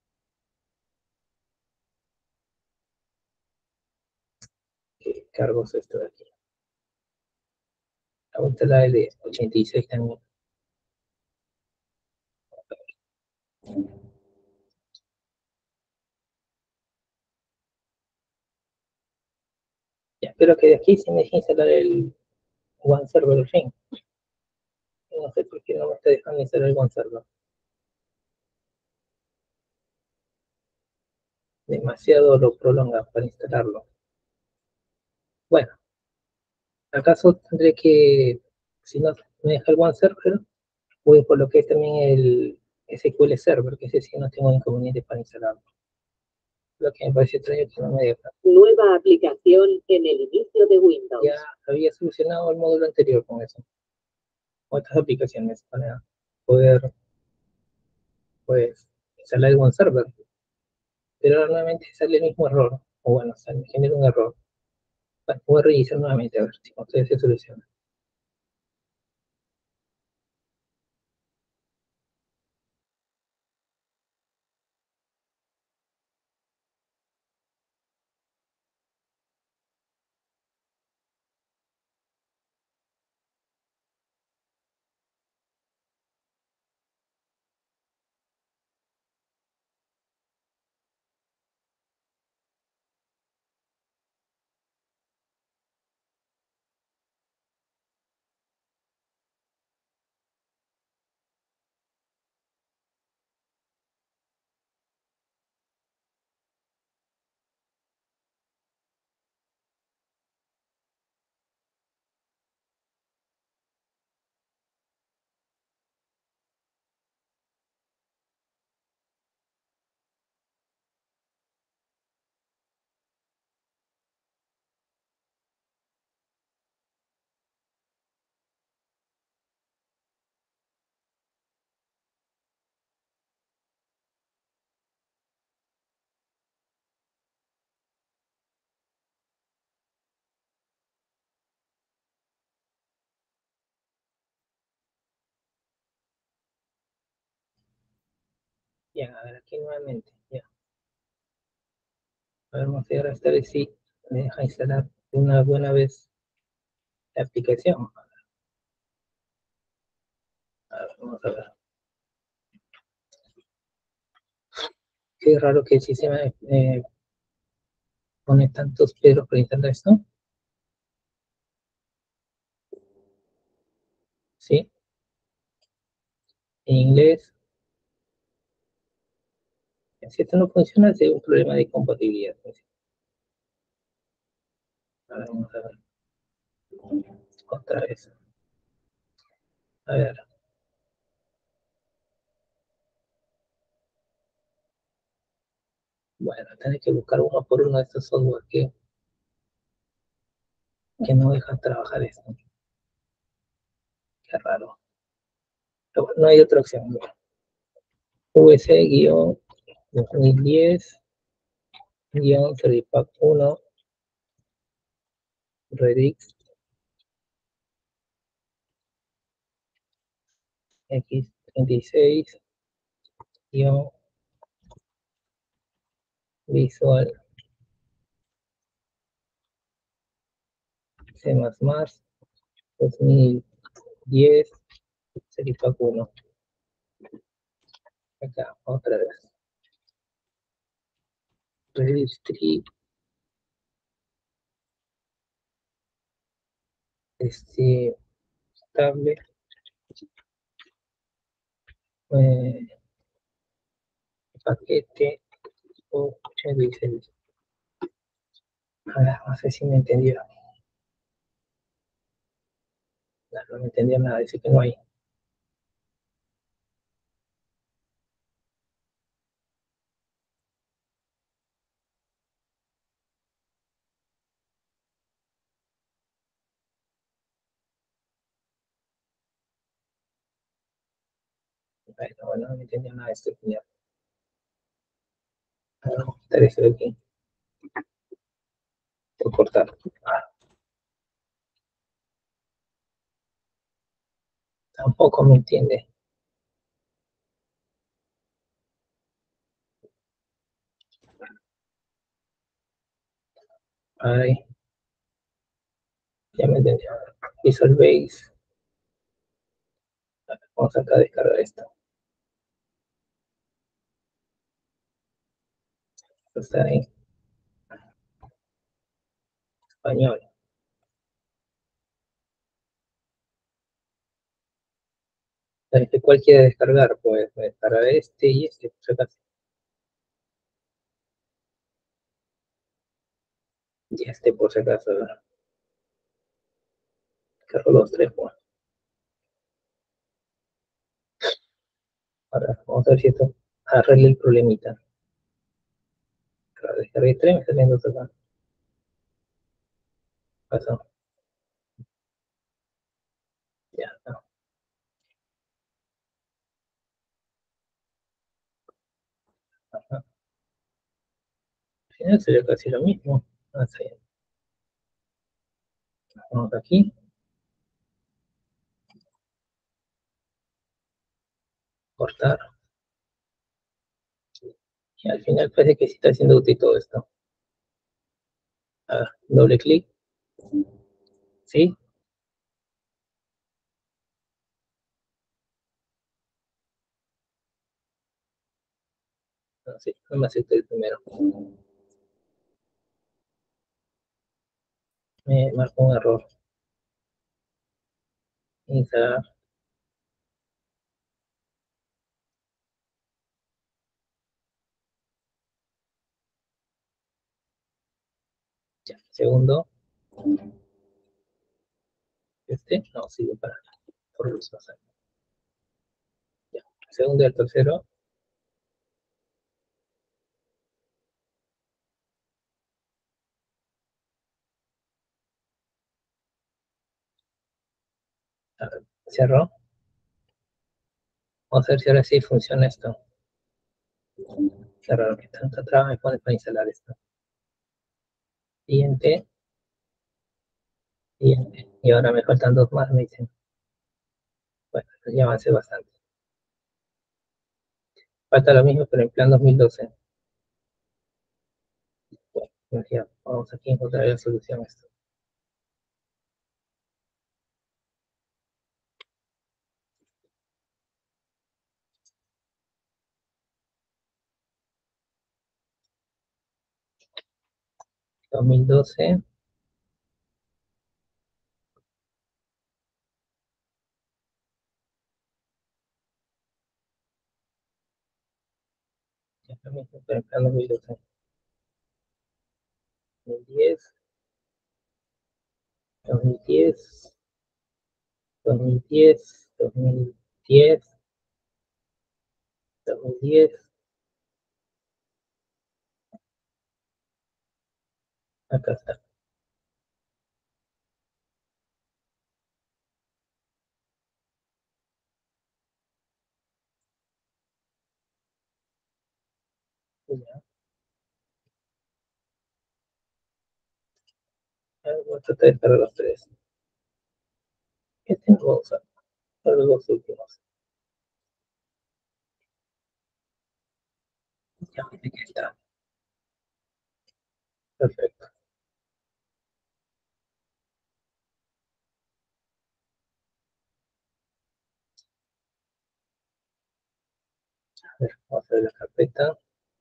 ¿Qué cargos esto de aquí? Voy a instalar el de 86 también. Ya, espero que de aquí se me deje instalar el One Server al fin. No sé por qué no me está dejando instalar el One Server. Demasiado lo prolonga para instalarlo. Bueno, acaso tendré que, si no me deja el One Server, voy por lo que es también el SQL Server, que ese sí no tengo inconveniente para instalarlo. Lo que me parece extraño que no me deja. Nueva aplicación en el inicio de Windows. Ya había solucionado el módulo anterior con eso, con estas aplicaciones, para poder, pues, instalar el One Server. Pero ahora nuevamente sale el mismo error, o bueno, me genera un error. Bueno, voy a reiniciar nuevamente a ver si con ustedes se soluciona. Ya, a ver, aquí nuevamente. Ya. A ver, vamos a ver esta vez sí me deja instalar de una buena vez la aplicación. A ver, vamos a ver. Qué raro que el sistema pone tantos peros para instalar esto. Sí, en inglés. Si esto no funciona, es un problema de compatibilidad. A ver, vamos a ver. Otra vez. A ver. Bueno, tenés que buscar uno por uno de estos software que no dejan trabajar esto. Qué raro. Pero bueno, no hay otra opción. US-2010-Servipack 1 Redix X36-Visual C++ 2010 Servipack 1. Acá, otra vez. Registry, estable, eh, paquete 86. A ver, no sé si me entendió. No, no me entendía nada, dice que no hay. Bueno, no me entendía nada de esto. Ya. Vamos a quitar esto de aquí. Por cortar. Tampoco me entiende. Ay, ya me entendió. Visual Base. Vamos acá a descargar esto. Está en español. ¿Cuál quiere descargar? Pues descargar este y este, por si acaso. Y este, por si acaso. Cargo los tres, pues. Ahora, vamos a ver si esto arregla el problemita. Claro, descargué tres, me está viendo acá. Pasó. Ya, no. Ajá. Al final sería casi lo mismo. Vamos aquí, cortar. Y al final parece que sí está haciendo útil todo esto. A ver, doble clic. Sí. No, sí, no me acepta el primero. Me marcó un error. Instalar. Ya. Segundo. Este no sirve para nada. Por los pasajes. Ya. Segundo y el tercero. A ver, cerró. Vamos a ver si ahora sí funciona esto. Qué raro que tanta traba me pone para instalar esto. Siguiente. Siguiente. Y ahora me faltan dos más, me dicen. Bueno, ya avancé bastante. Falta lo mismo, pero en plan 2012. Bueno, pues ya, vamos aquí a encontrar la solución a esto. Dos mil doce. Ya lo mismo, pero en plan 2012. 2010, 2010, 2010, 2010, 2010. Acá está. Ya. Voy a tratar de para los tres. Este no voy a usar para los dos últimos. Ya, aquí está. Perfecto. A ver, vamos a ver la carpeta.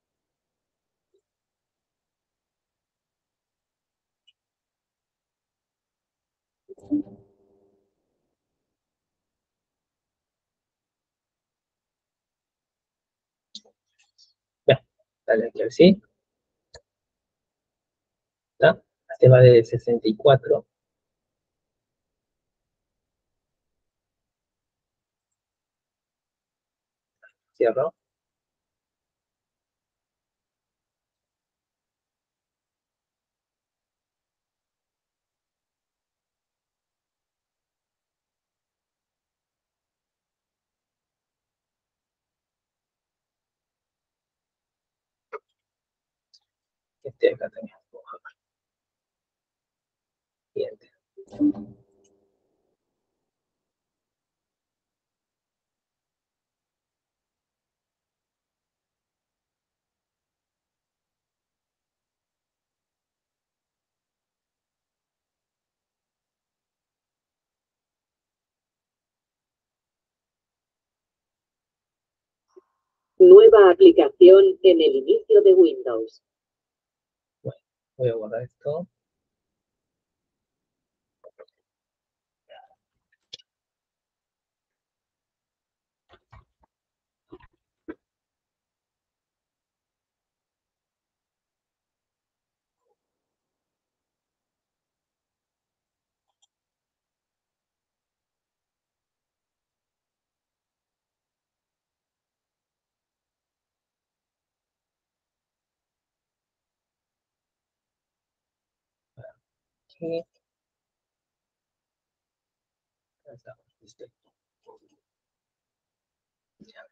Ya, dale aquí así. ¿Está? Este va de 64. Cierro. Este acá también. Siguiente. Nueva aplicación en el inicio de Windows. Bueno, voy a borrar esto. Aquí. Ahí está. Listo. Ya.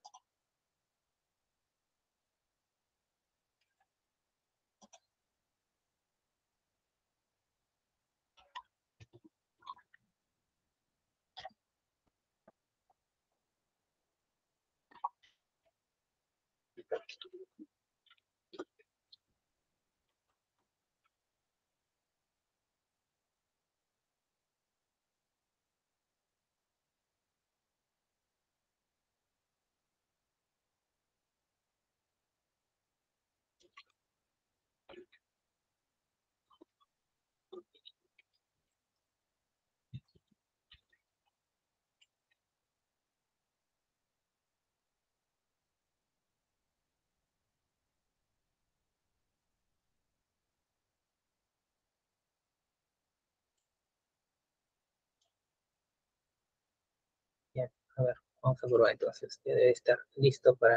Bien. A ver, vamos a probar entonces. Ya debe estar listo para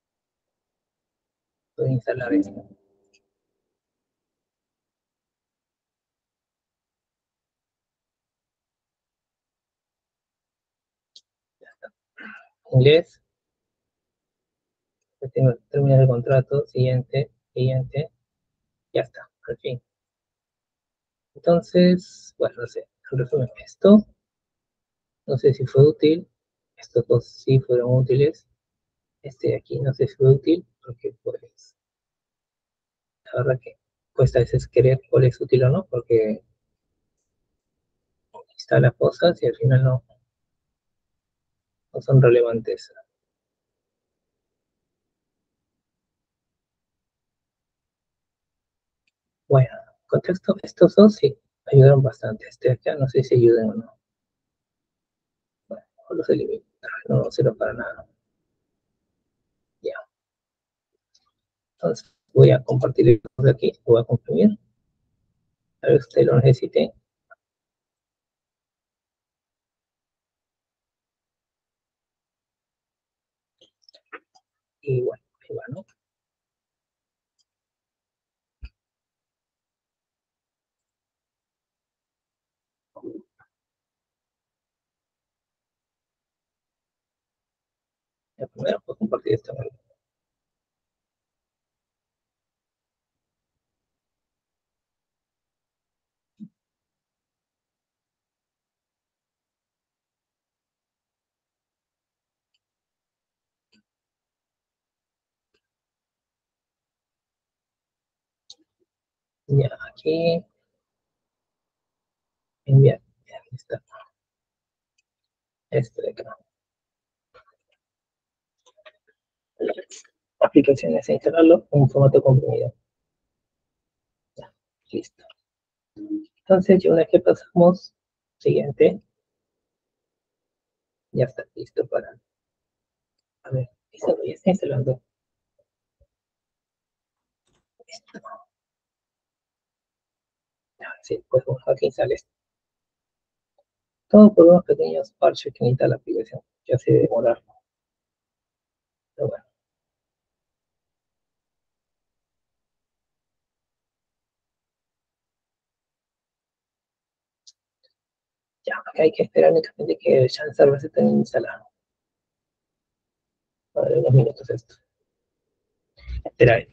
poder instalar esto. Ya está. Inglés. Ya tengo términos de contrato. Siguiente. Siguiente. Ya está. Al fin. Entonces, bueno, no sé. En resumen, esto. No sé si fue útil. Estos dos sí fueron útiles. Este de aquí no sé si es útil, porque pues la verdad que cuesta a veces creer cuál es útil o no, porque está las cosas y al final no son relevantes. Bueno, contexto, estos dos sí ayudaron bastante. Este de acá no sé si ayudan o no. Bueno, o los elimino, no sirve para nada. Ya, entonces voy a compartir el de aquí, lo voy a comprimir. A ver, usted lo necesite. Y bueno, ahí va, ¿no? Ya, primero voy a compartir esto. Ya, aquí, enviar. Ya, aquí está. Este de acá. Aplicaciones e instalarlo en un formato comprimido. Ya, listo. Entonces, ya una vez que pasamos, siguiente, ya está listo para. A ver, listo, ya está instalando. Listo. Ya, sí, pues bueno, aquí sale esto. Todo por unos pequeños parches que necesita la aplicación. Ya se demorar. Pero bueno, ya, acá hay que esperar únicamente que el Chance Server se tenga instalado. A ver, unos minutos esto. Esperar.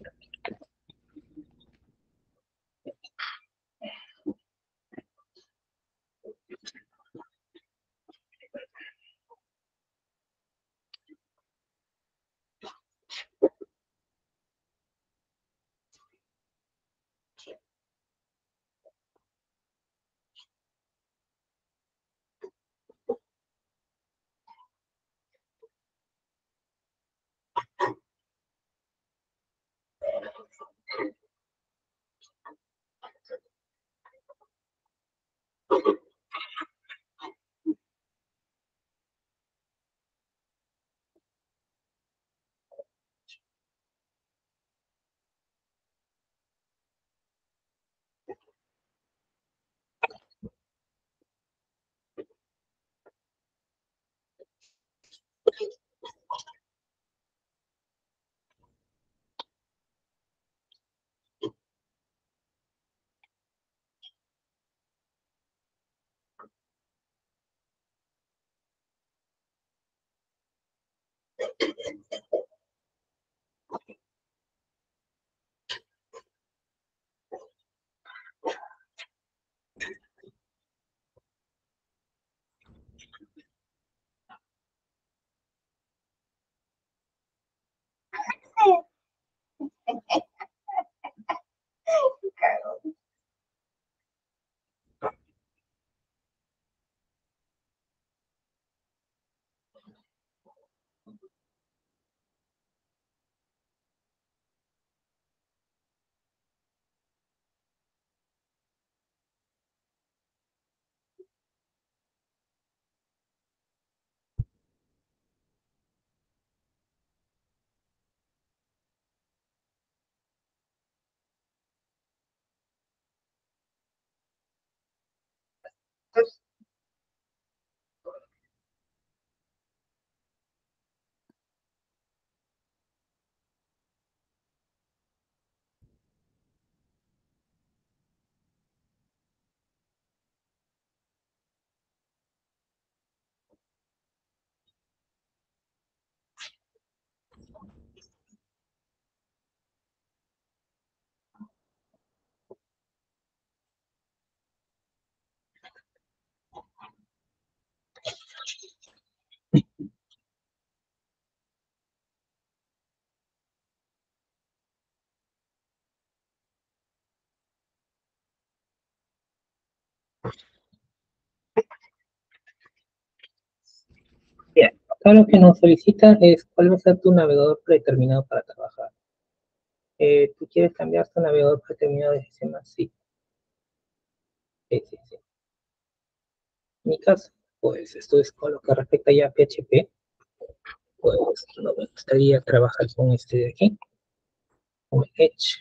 Bien, acá lo que nos solicita es cuál va a ser tu navegador predeterminado para trabajar. ¿Tú quieres cambiar tu navegador predeterminado de sistema? Sí, sí, sí, sí. En mi caso, pues esto es con lo que respecta ya a PHP, pues no me gustaría trabajar con este de aquí, con Edge.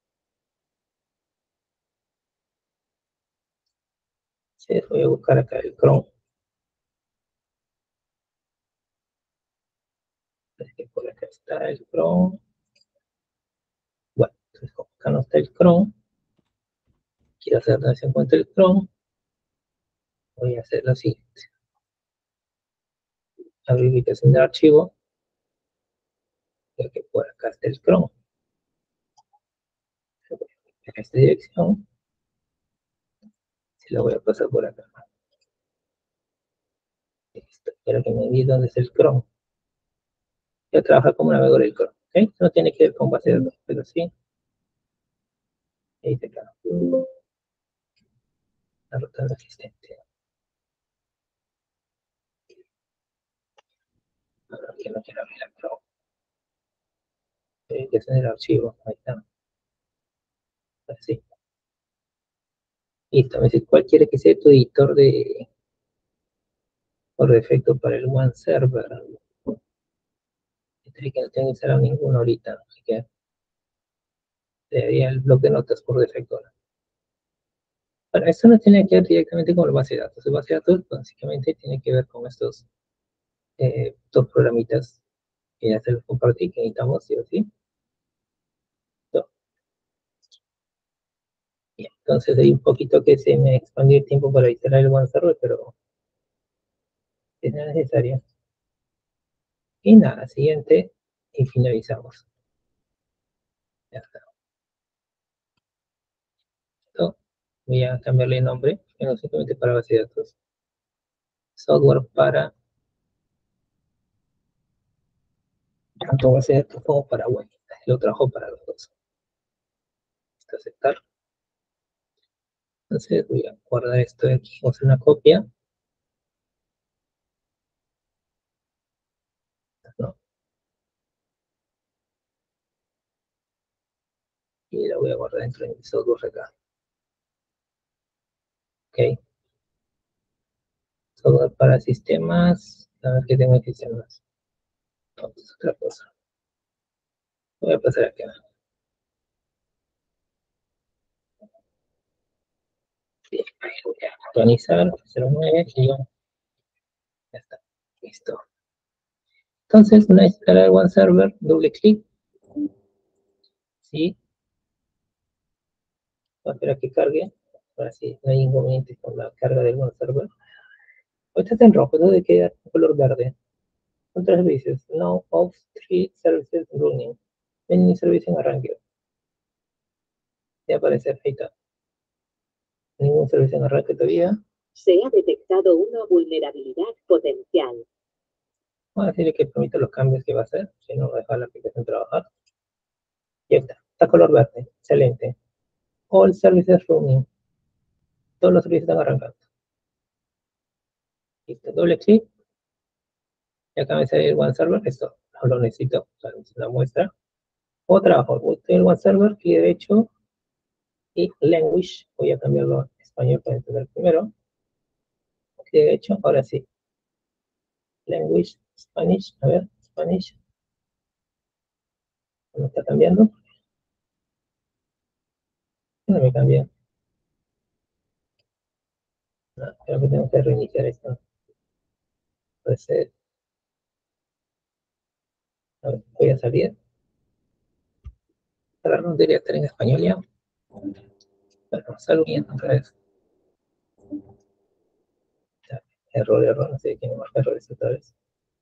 Sí, voy a buscar acá el Chrome. Así que por acá está el Chrome. Bueno, entonces como acá no está el Chrome, quiero hacer donde se encuentra el Chrome, voy a hacer lo siguiente. Abrir ubicación de archivo, ya que por acá está el Chrome. En esta dirección, se la voy a pasar por acá. Listo, para que me diga dónde es el Chrome. Ya trabaja como navegador el Chrome, ¿ok? No tiene que ver con base de datos, pero sí, ahí está acá. La ruta no existente. Ahora que no quiero abrir el Chrome. Tiene que ser el archivo, ahí está. Así. Listo, me dice, ¿cuál quiere que sea tu editor de por defecto para el One Server? Este que no tengo instalado ninguno ahorita, así que le daría el bloque de notas por defecto. Bueno, esto no tiene que ver directamente con la base de datos. La base de datos básicamente tiene que ver con estos dos programitas que ya se los compartí, que necesitamos, sí o sí. No. Bien, entonces hay un poquito que se me expandió el tiempo para instalar el One Server, pero es necesario. Y nada, siguiente, y finalizamos. Ya está. Esto, voy a cambiarle el nombre, que no simplemente para base de datos. Software para tanto base de datos como para web. Lo trabajo para los dos. Aceptar. Entonces voy a guardar esto de aquí. Vamos a hacer una copia. ¿No? Y la voy a guardar dentro de mi software acá. Ok. Software para sistemas. A ver qué tengo en sistemas. No, es otra cosa. Voy a pasar acá. Bien, voy a actualizar 09 y ya está. Listo. Entonces, una vez instalar el One Server, doble clic. Sí. Voy a esperar a que cargue. Ahora sí, no hay inconvenientes con la carga del One Server. Ahorita está en rojo, entonces queda en color verde. Otras veces, no of 3 services running. Any service en arranque. Ya aparece, ahí está. Ningún servicio en arranque todavía. Se ha detectado una vulnerabilidad potencial. Vamos a decirle que permita los cambios que va a hacer, si no va a dejar la aplicación trabajar. Ya está. Está color verde. Excelente. All services running. Todos los servicios están arrancando. Listo. Doble clic. Y acá me sale el One Server. Esto no lo necesito. Es una muestra. O trabajo. Estoy en el One Server, clic derecho y language. Voy a cambiarlo a español para entender primero. Clic derecho. Ahora sí. Language. Spanish. A ver. Spanish. ¿Cómo está cambiando? No me cambia. No, creo que tengo que reiniciar esto. Reset. A ver, voy a salir. Ahora no debería estar en español ya. Bueno, salgo bien otra vez. Ya, error, error. No sé quién marca errores otra vez.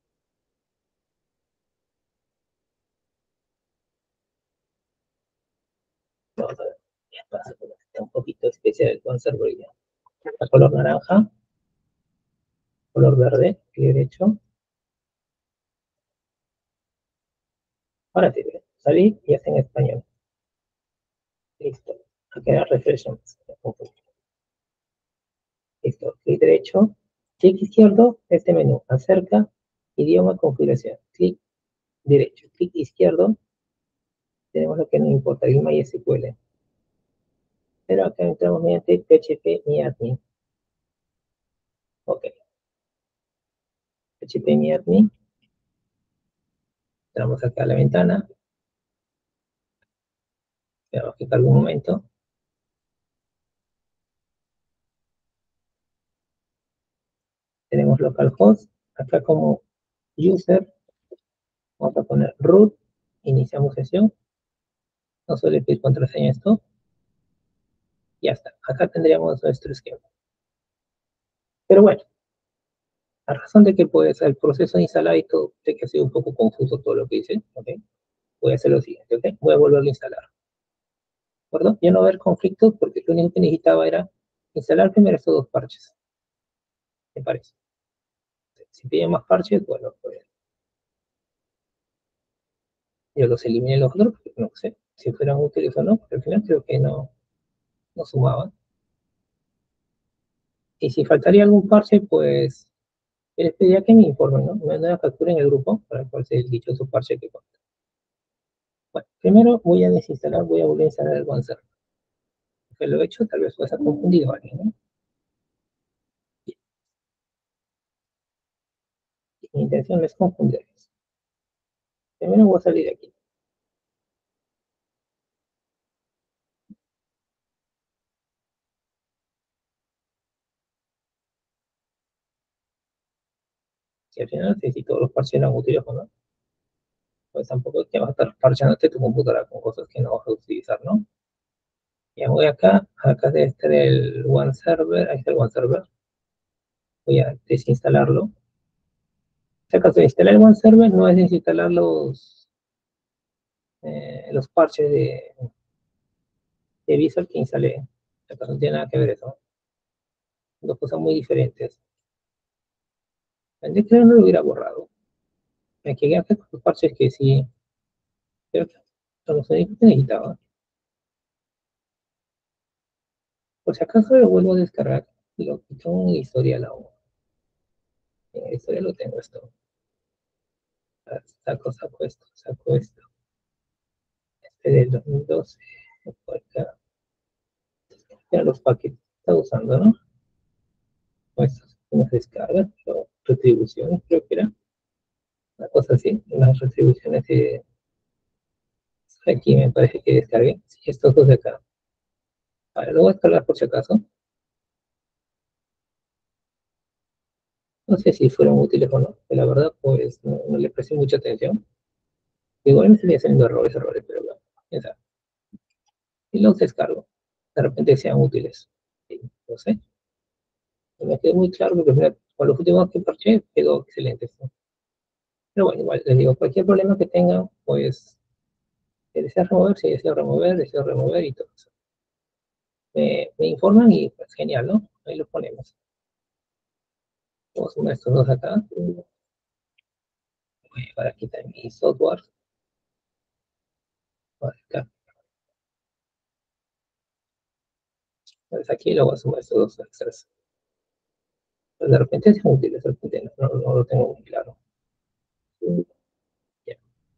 Vamos a ver. Ya pasa, está un poquito especial el conservo ya. A color naranja, color verde, clic derecho. Ahora sí, salí y está en español. Listo. A quedar refresh. Listo, clic derecho, clic izquierdo, este menú, acerca, idioma, configuración, clic derecho, clic izquierdo, tenemos lo que nos importa, el MySQL. Pero acá entramos mediante PHP mi admin. Ok, PHP mi admin, entramos acá a la ventana, esperamos que cargue un momento. Tenemos localhost, acá como user, vamos a poner root, iniciamos sesión, no suele pedir contraseña esto, ya está, acá tendríamos nuestro esquema. Pero bueno, a razón de que pues el proceso de instalar y todo, sé que ha sido un poco confuso todo lo que hice, ¿ok? Voy a hacer lo siguiente, ¿ok? Voy a volverlo a instalar, ¿de acuerdo? Ya no va a haber conflictos porque lo único que necesitaba era instalar primero estos dos parches, ¿me parece? Si piden más parches, bueno, pues yo los eliminé los otros, porque no sé si fueran útiles o no, porque al final creo que no sumaban. Y si faltaría algún parche, pues les pediría que me informen, ¿no? Me dan una captura en el grupo para cuál sea el dichoso parche que falta. Bueno, primero voy a desinstalar, voy a volver a instalar el OneServer. Que lo he hecho, tal vez pueda confundido a alguien, ¿no? Bien, mi intención no es confundirlos. Primero voy a salir de aquí. Si al final sé si todos los parches eran útiles o no, pues tampoco es que vas a estar parcheándote tu computadora con cosas que no vas a utilizar, ¿no? Ya voy acá debe estar el OneServer, ahí está el OneServer. Voy a desinstalarlo. Si acaso de instalar el OneServer no es desinstalar los parches de Visual que instalé. Si acaso no tiene nada que ver eso. Dos cosas muy diferentes. Tendría que no lo hubiera borrado. Me quedé acá con los parches que sí, creo que son los únicos que necesitaba. Por si acaso lo vuelvo a descargar y lo quito en historial aún. En la historia lo tengo esto. Saco esto. Este del 2012. Por acá. Ya los paquetes que está usando, ¿no? Estos, unas descargas, o retribuciones, creo que era. Una cosa así. Las retribuciones de aquí me parece que descargué. Sí, estos dos de acá. A ver, lo voy a descargar por si acaso. No sé si fueron útiles o no, pero la verdad, pues no le presté mucha atención. Igual me estaría haciendo errores, pero bueno, quién sabe. Y los descargo. De repente sean útiles. Sí, no sé. Y me quedó muy claro porque mira, con los últimos que parché quedó excelente esto. Pero bueno, igual les digo, cualquier problema que tengan, pues si desea remover, si deseo remover y todo eso. Me informan y pues genial, ¿no? Ahí lo ponemos. Vamos a poner estos dos acá. Voy a llevar aquí también mi software. Acá. Pues aquí lo voy a sumar estos dos extras. Pues de repente es útil, de repente no lo tengo muy claro. Ya.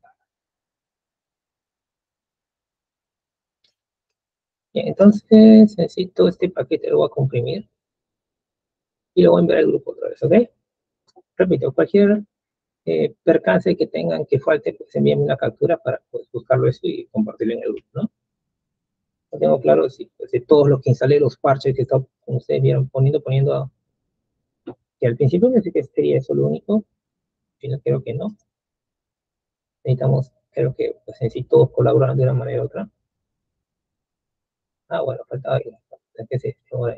Bien, entonces necesito este paquete, lo voy a comprimir y lo voy a enviar al grupo otra vez, ¿ok? Repito, cualquier percance que tengan que falte, pues envíenme una captura para pues, buscarlo eso y compartirlo en el grupo, ¿no? No tengo claro si pues, de todos los que instalé, los parches que están, como ustedes vieron, poniendo, que al principio pensé que sería eso lo único, pero creo que no. Necesitamos, creo que pues, en sí todos colaboran de una manera u otra. Ah, bueno, faltaba que se ahora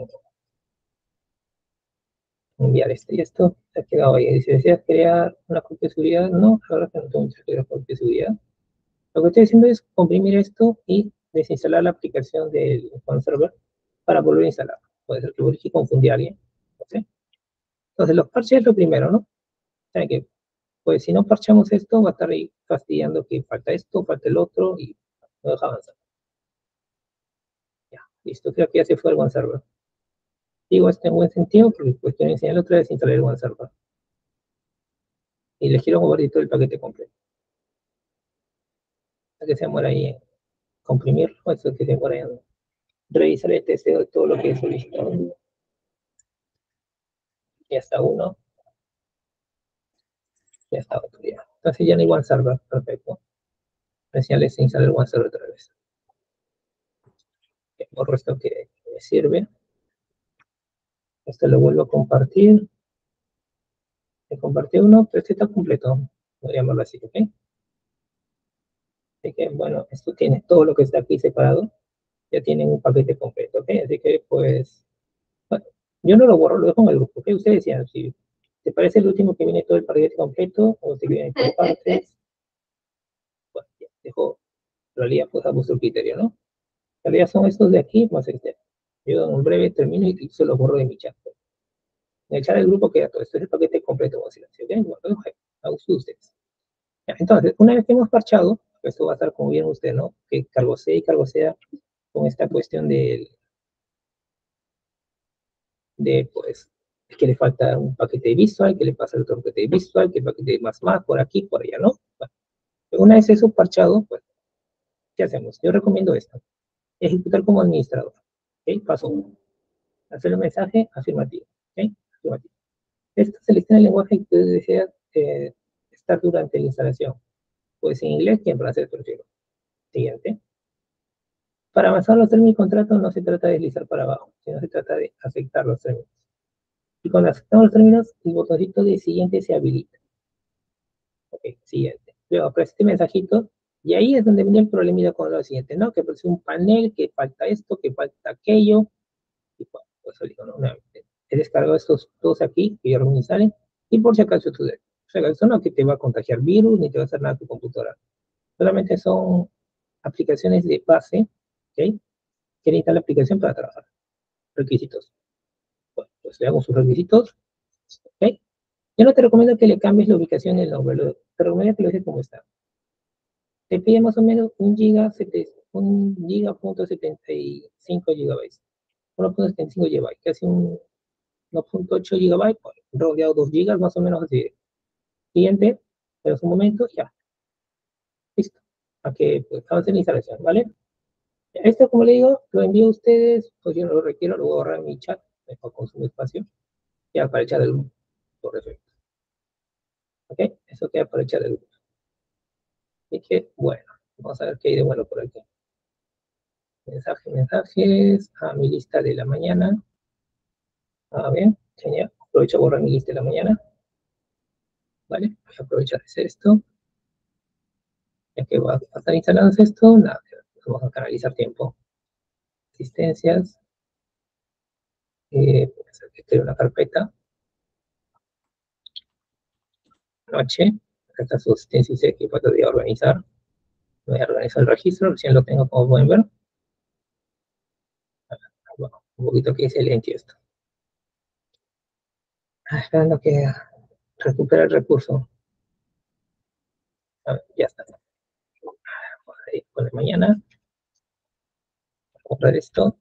enviar esto y esto. Se ha quedado ahí. Si deseas crear una copia de seguridad, no, la verdad que no tengo mucha copia de seguridad. Lo que estoy haciendo es comprimir esto y desinstalar la aplicación del server para volver a instalar. Puede ser que volví confundí a alguien. No sé. Entonces, los parches es lo primero, ¿no? O sea que, pues si no parchamos esto, va a estar ahí fastidiando que falta esto, falta el otro y no deja avanzar. Ya, listo. Creo que ya se fue el server. Digo esto en buen sentido porque pues quiero enseñarle otra vez a instalar el OneServer. Y les quiero compartir todo el paquete completo. Para que se muera ahí en comprimirlo, eso que se muera en revisar el testeo de todo lo que he solicitado. Ya está uno, ya está otro ya. Entonces ya no hay OneServer, perfecto. Enseñarles a instalar el OneServer otra vez. Borro esto que me sirve. Esto lo vuelvo a compartir. Se compartió uno, pero este está completo. Voy a llamarlo así, ¿ok? Así que, bueno, esto tiene todo lo que está aquí separado. Ya tienen un paquete completo, ¿ok? Así que, pues, bueno, yo no lo borro, lo dejo en el grupo, ¿ok? Ustedes decían, si te parece el último que viene todo el paquete completo o si viene por partes, bueno, ya, dejo, en realidad, pues a vuestro criterio, ¿no? En realidad son estos de aquí, más este. Yo en un breve termino y se lo borro de mi chat. En el chat del grupo queda todo. Este es el paquete completo, como decir, ¿ok? Bueno, lo dejo ahí, a gusto de ustedes. Entonces, una vez que hemos parchado, esto va a estar como bien usted, ¿no? Que cargo sea y cargo sea con esta cuestión de pues, que le falta un paquete de visual, que le pasa el otro paquete de visual, que el paquete de más, por aquí, por allá, ¿no? Bueno, una vez eso parchado, pues, ¿qué hacemos? Yo recomiendo esto. Ejecutar como administrador. ¿Ok? Paso 1. Hacer el mensaje afirmativo. ¿Ok? Afirmativo. Esto selecciona el lenguaje que usted desea estar durante la instalación. Pues en inglés y en francés prefiero. Siguiente. Para avanzar los términos y contratos no se trata de deslizar para abajo, sino se trata de aceptar los términos. Y cuando aceptamos los términos, el botoncito de siguiente se habilita. Ok, siguiente. Luego aparece este mensajito y ahí es donde viene el problemita con lo siguiente, ¿no? Que aparece un panel, que falta esto, que falta aquello. Y bueno, pues digo, ¿no? Nuevamente, he descargado estos dos aquí, que ya me salen, y por si acaso tú, o sea, eso no que te va a contagiar virus, ni te va a hacer nada a tu computadora. Solamente son aplicaciones de base, ¿ok? Que necesita la aplicación para trabajar. Requisitos. Bueno, pues le hago sus requisitos, ¿ok? Yo no te recomiendo que le cambies la ubicación y el nombre, te recomiendo que lo dejes como está. Te pide más o menos un giga punto 75 gigabytes. 1.75 gigabytes, casi un 1.8 gigabytes, rodeado 2 gigas, más o menos así. Siguiente, pero un momento, ya, listo. A que pues, avance la instalación, ¿vale? Esto, como le digo, lo envío a ustedes, pues yo no lo requiero, lo voy a borrar en mi chat, mejor consumo espacio, ya para echar el grupo, por defecto. ¿Ok? Eso queda para echar el grupo. Así que, bueno, vamos a ver qué hay de bueno por aquí. Mensajes, a mi lista de la mañana. A ver, genial. Aprovecho a borrar mi lista de la mañana. ¿Vale? Voy a aprovechar de hacer esto. Ya que va a estar instalado esto, nada, vamos a canalizar tiempo. Asistencias. Esta es una carpeta. Noche. Acá está su asistencia y sé que podría organizar. Voy a organizar el registro, recién lo tengo como pueden ver. Bueno, un poquito que dice lento esto. Esperando que recupere el recurso. A ver, ya está. Vamos a ir por la mañana. Comprar esto.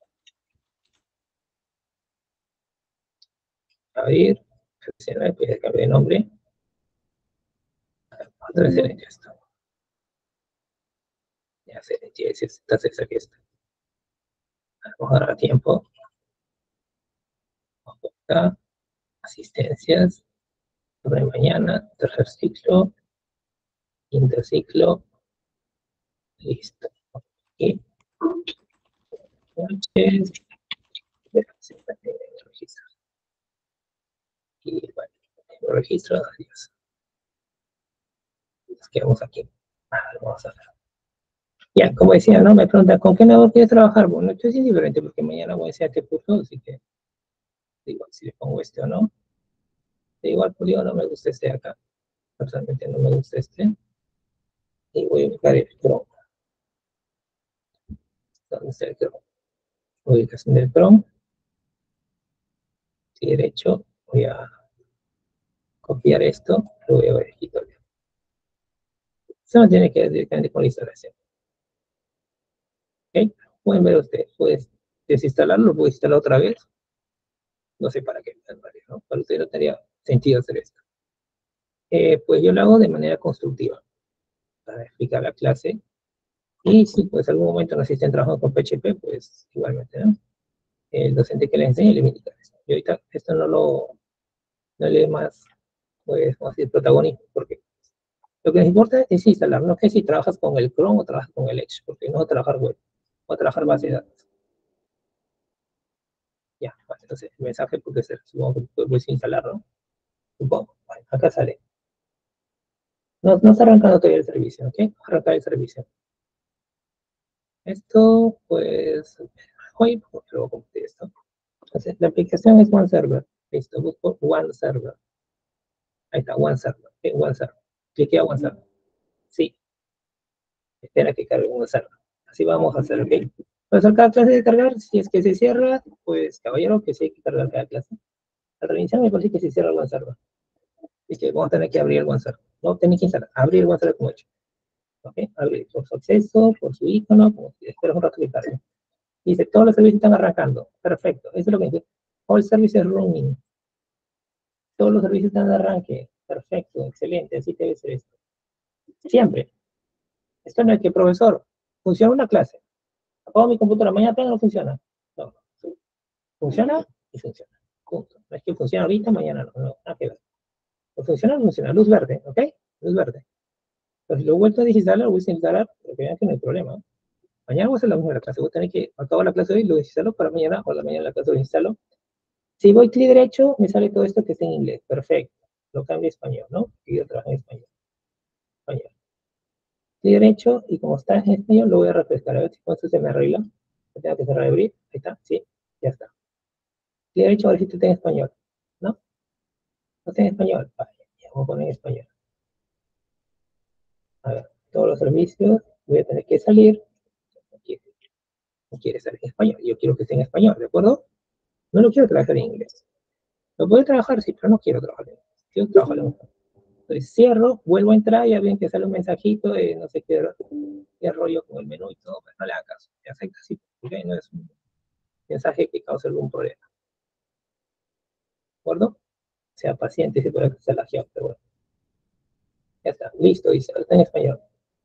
A ver. Seleccionar, pues cambio de nombre. Otra vez excelente esto. Ya sé, ya es esta, aquí está. Vamos a dar tiempo. Acá. Asistencias. Sobre mañana. Tercer ciclo. Quinto ciclo. Listo. Y noches. Registro. Y bueno, registro. Adiós. Nos quedamos aquí. Vamos a ver. Ya, como decía, ¿no? Me preguntan, ¿con qué navegador quieres trabajar? Bueno, esto es indiferente porque mañana voy a hacer este curso, así que igual si le pongo este o no. De igual, por no me gusta este de acá. Personalmente no me gusta este. Y voy a buscar el Chrome. ¿Dónde está el Chrome? Ubicación del Chrome. Y derecho, voy a copiar esto, lo voy a ver aquí todavía. Se me tiene que ver directamente con la instalación. ¿Ok? Pueden ver ustedes, puedes desinstalarlo, lo puedes instalar otra vez. No sé para qué, en realidad, ¿no? Para usted no tendría sentido hacer esto. Pues yo lo hago de manera constructiva, para explicar la clase. Y si pues algún momento no estén trabajando con PHP, pues igualmente, ¿no? El docente que les enseñe le indica esto. Y ahorita esto no le dé más, pues, vamos a decir, protagonismo, porque lo que nos importa es instalar, no es si trabajas con el Chrome o trabajas con el Edge, porque no va a trabajar web, va a trabajar base de datos. Ya, vale, entonces el mensaje, porque supongo que puedes instalarlo, supongo, vale, acá sale. No está arrancando todavía el servicio, ¿ok? Arrancar el servicio. Esto, pues, hoy luego compartir esto. Entonces, la aplicación es OneServer. Listo, busco OneServer. Ahí está, OneServer. ¿Okay? OneServer. Clique a OneServer. Sí, espera que cargue OneServer. Así vamos a hacer, ¿ok? Pues cada clase de cargar, si es que se cierra, pues caballero, que sí hay que cargar cada clase. Al reiniciar me parece que se cierra el OneServer. Es que vamos a tener que abrir el OneServer. No, tenéis que instalar, abrir el OneServer como he hecho. ¿Ok? Abrir por su acceso, por su icono, como si esperas un rato que cargue. Dice, todos los servicios están arrancando. Perfecto. Eso es lo que dice. All services running. Todos los servicios están de arranque. Perfecto, excelente. Así debe ser esto. Siempre. Esto no es que, profesor, funciona una clase. Apago mi computadora, mañana no funciona. No, funciona y funciona. Punto. No es que funciona ahorita, mañana no, nada que ver. No funciona, no funciona. Luz verde, ¿ok? Luz verde. Entonces lo he vuelto a desinstalar, lo voy a instalar, porque vean que no hay problema. Mañana voy a hacer la misma clase. Voy a tener que acabar la clase hoy, lo desinstalo para mañana, o la mañana la clase lo instalo. Si voy clic derecho, me sale todo esto que está en inglés. Perfecto. Lo cambio a español, ¿no? Y yo trabajo en español. Español. Clic derecho, y como está en español, lo voy a refrescar. A ver si con esto se me arregla. Lo tengo que cerrar y abrir. Ahí está, sí, ya está. Clic derecho, a ver si está en español. ¿No? No está en español. Vale, ya vamos a poner en español. A ver, todos los servicios, voy a tener que salir. No quiere salir en español. Yo quiero que esté en español, ¿de acuerdo? No lo quiero trabajar en inglés. Lo puedo trabajar, sí, pero no quiero trabajar en inglés. Quiero trabajar en inglés. Entonces cierro, vuelvo a entrar y ya ven que sale un mensajito de no sé qué rollo con el menú y todo, pero no le haga caso. Se acepta así, porque no es un mensaje que cause algún problema. ¿De acuerdo? Sea paciente, se puede hacer la acción, pero bueno. Ya está, listo, dice, está en español.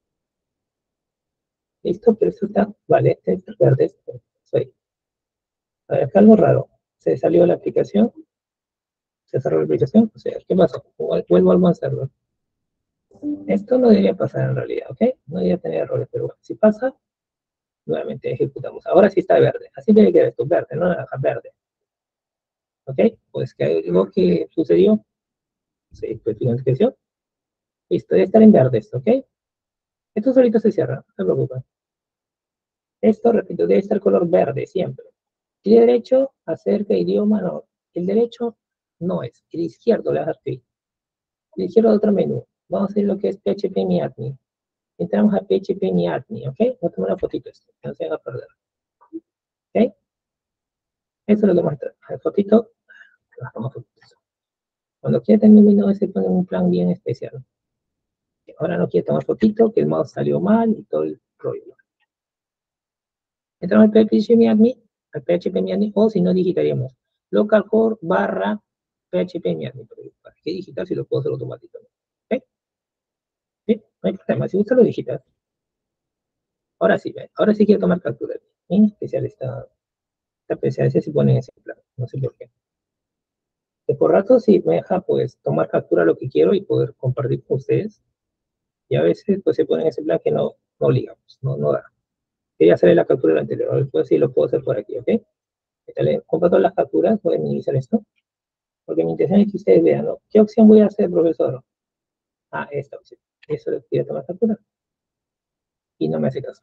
Listo, pero esto está, vale, este es verde, soy. A ver, acá algo raro. Se salió la aplicación, se cerró la aplicación, o sea, ¿qué pasó? Vuelvo al server. Esto no debería pasar en realidad, ¿ok? No debería tener errores, pero bueno, si pasa, nuevamente ejecutamos. Ahora sí está verde. Así tiene que ver esto, verde, no naranja, verde. ¿Ok? Pues que algo que sucedió, sí, pues finalización. Listo, debe estar en verde esto, ¿ok? Esto solito se cierra, no se preocupen. Esto, repito, debe estar color verde siempre. Clic derecho, acerca idioma, no. El derecho no es. El izquierdo le das clic. El izquierdo otro menú. Vamos a ver lo que es PHP Mi Admin. Entramos a PHP Mi Admin, ¿ok? Voy a tomar una fotito esto, no se haga perder. ¿Ok? Eso es lo que muestra. La fotito, las tomo fotitos. Cuando quiera tener Windows se pone un plan bien especial. Ahora no quiere tomar fotito, que el mouse salió mal y todo el rollo. Entramos al PHP o si no digitaríamos localhost barra PHP ¿Para qué digitar si lo puedo hacer automáticamente? ¿Ok? ¿Sí? No hay problema, si gusta lo digitas. Ahora sí, ¿ve? Ahora sí quiero tomar captura. En especial esta especial se pone en ese plan, no sé por qué. De por rato sí me deja pues tomar captura lo que quiero y poder compartir con ustedes. Y a veces pues se pone en ese plan que no obligamos, no da. Quería hacerle la captura del anterior, después sí lo puedo hacer por aquí, ¿ok? Le comparto las capturas, voy a minimizar esto, porque mi intención es que ustedes vean, ¿no? ¿Qué opción voy a hacer, profesor? Ah, esta opción. Eso le quiero tomar captura. Y no me hace caso.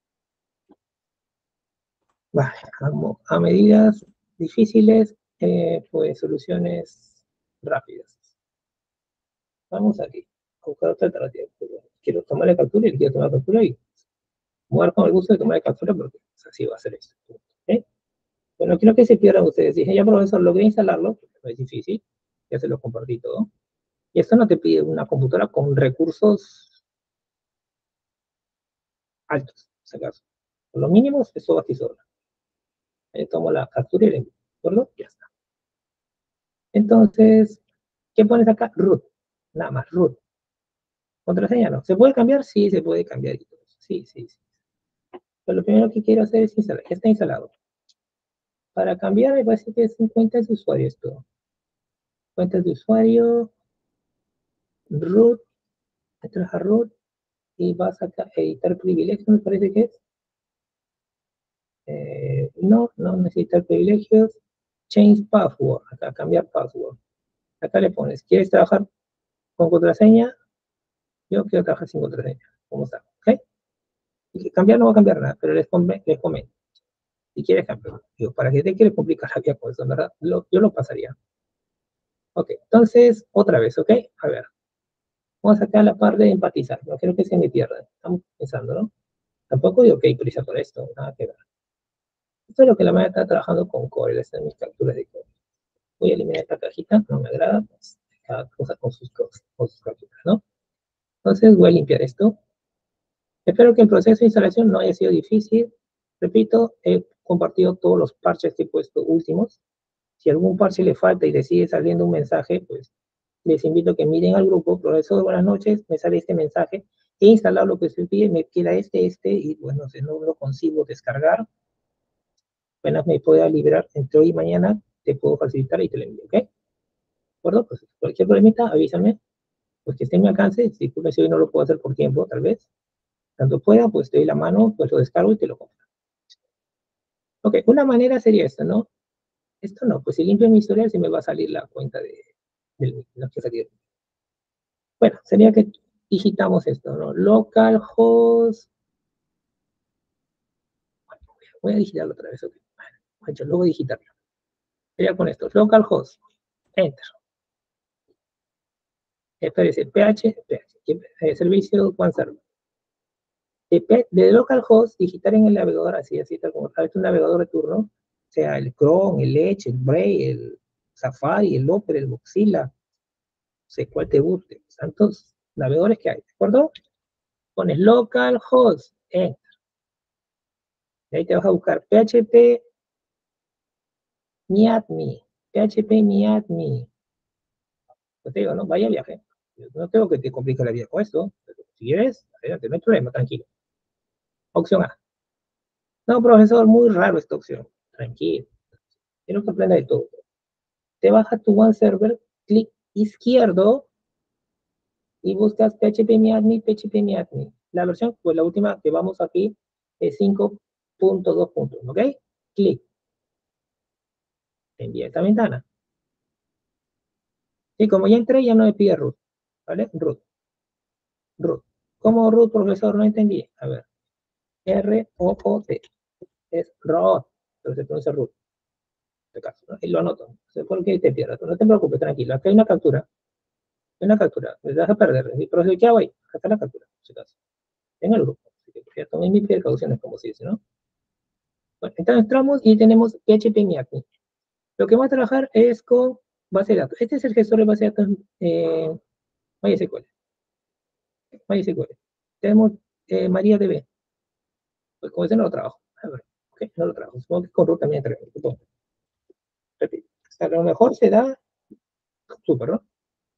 Vale, a medidas difíciles, pues soluciones rápidas. Vamos aquí, a buscar otra alternativa. Quiero tomar la captura y quiero tomar captura y jugar con el gusto de tomar la captura porque pues, así va a ser esto. ¿Okay? Bueno, quiero que se pierdan ustedes. Dije, ya profesor, logré instalarlo, porque no es difícil, ya se lo compartí todo. Y esto no te pide una computadora con recursos altos, si acaso. Por lo mínimo, eso aquí sobra. Tomo la captura y la envío. ¿De acuerdo? Ya está. Entonces, ¿qué pones acá? Root. Nada más, root. Contraseña no. ¿Se puede cambiar? Sí, se puede cambiar. Sí, sí, sí. Pero lo primero que quiero hacer es instalar. Ya está instalado. Para cambiar, me parece que es en cuentas de usuario esto. Cuentas de usuario, root, entras a root y vas a editar privilegios, me parece que es. No necesitas privilegios. Change password, acá cambiar password. Acá le pones, ¿quieres trabajar con contraseña? Yo quiero trabajar sin contraseña. ¿Cómo está? ¿Ok? Y cambiar no va a cambiar nada, pero les comento. Si quieres cambiar, digo, ¿para qué te quieres complicar la vida con eso, verdad? Yo lo pasaría. Ok, entonces, otra vez, ¿ok? A ver, vamos acá a la parte de empatizar. No quiero que se me pierda. Estamos pensando, ¿no? Tampoco digo que hay prisa por esto, nada que ver. Esto es lo que la madre está trabajando con Core, estas son mis capturas de Core. Voy a eliminar esta cajita, no me agrada, pues, cada cosa con sus cajitas, ¿no? Entonces voy a limpiar esto. Espero que el proceso de instalación no haya sido difícil. Repito, he compartido todos los parches que he puesto últimos. Si algún parche le falta y le sigue saliendo un mensaje, pues les invito a que miren al grupo, profesor, buenas noches, me sale este mensaje, he instalado lo que se pide, me queda y bueno, si no lo consigo descargar, apenas me pueda liberar entre hoy y mañana, te puedo facilitar y te lo envío, ¿ok? ¿De acuerdo? Pues cualquier problemita, avísame, pues que esté en mi alcance, disculpe si hoy no lo puedo hacer por tiempo, tal vez, tanto pueda, pues te doy la mano, pues lo descargo y te lo compro. Ok, una manera sería esta, ¿no? Esto no, pues si limpio mi historial, sí me va a salir la cuenta del no que salir. Bueno, sería que digitamos esto, ¿no? Localhost. Voy a digitarlo otra vez, ok. Bueno, yo luego digitarlo. Sería con esto, localhost. Enter. Espérese, servicio One Server. De localhost, digitar en el navegador, así tal como tal, un navegador de turno, sea el Chrome, el Edge, el Brave, el Safari, el Opera, el Mozilla, sé cuál te guste, tantos navegadores que hay, ¿de acuerdo? Pones localhost, enter. Y ahí te vas a buscar PHP miadme, PHP miadme. Pues te digo, ¿no? Vaya viaje. No tengo que te complique la vida con esto. Pero si quieres, adelante, no hay problema, tranquilo. Opción A. No, profesor, muy raro esta opción. Tranquilo. Quiero que aprenda de todo. Te vas a tu One Server, clic izquierdo y buscas PHP miadme, PHP miadme. La versión, pues la última que vamos aquí es 5.2. ¿Ok? Clic. Te envía esta ventana. Y como ya entré, ya no me pide root. ¿Vale? Root. ¿Cómo root, profesor? No entendí. A ver. R-O-O-T. Es root. Pero se pronuncia root. En este caso, ¿no? Y lo anoto. ¿Por qué te pierdas? No te preocupes, tranquilo. Aquí hay una captura. Hay una captura. Me vas a perder. Pero ¿qué hago ahí? Acá está la captura. En este caso. En el grupo. Así que ya tomé mis precauciones, como se dice, ¿no? Bueno, entonces entramos y tenemos PHP Miaki. Lo que vamos a trabajar es con base de datos. Este es el gestor de base de datos MySQL. MySQL. Tenemos MariaDB. Pues con ese no lo trabajo. A ver, ok, no lo trabajo. Supongo que con root también trabajo. Repito. A lo mejor se da súper, ¿no?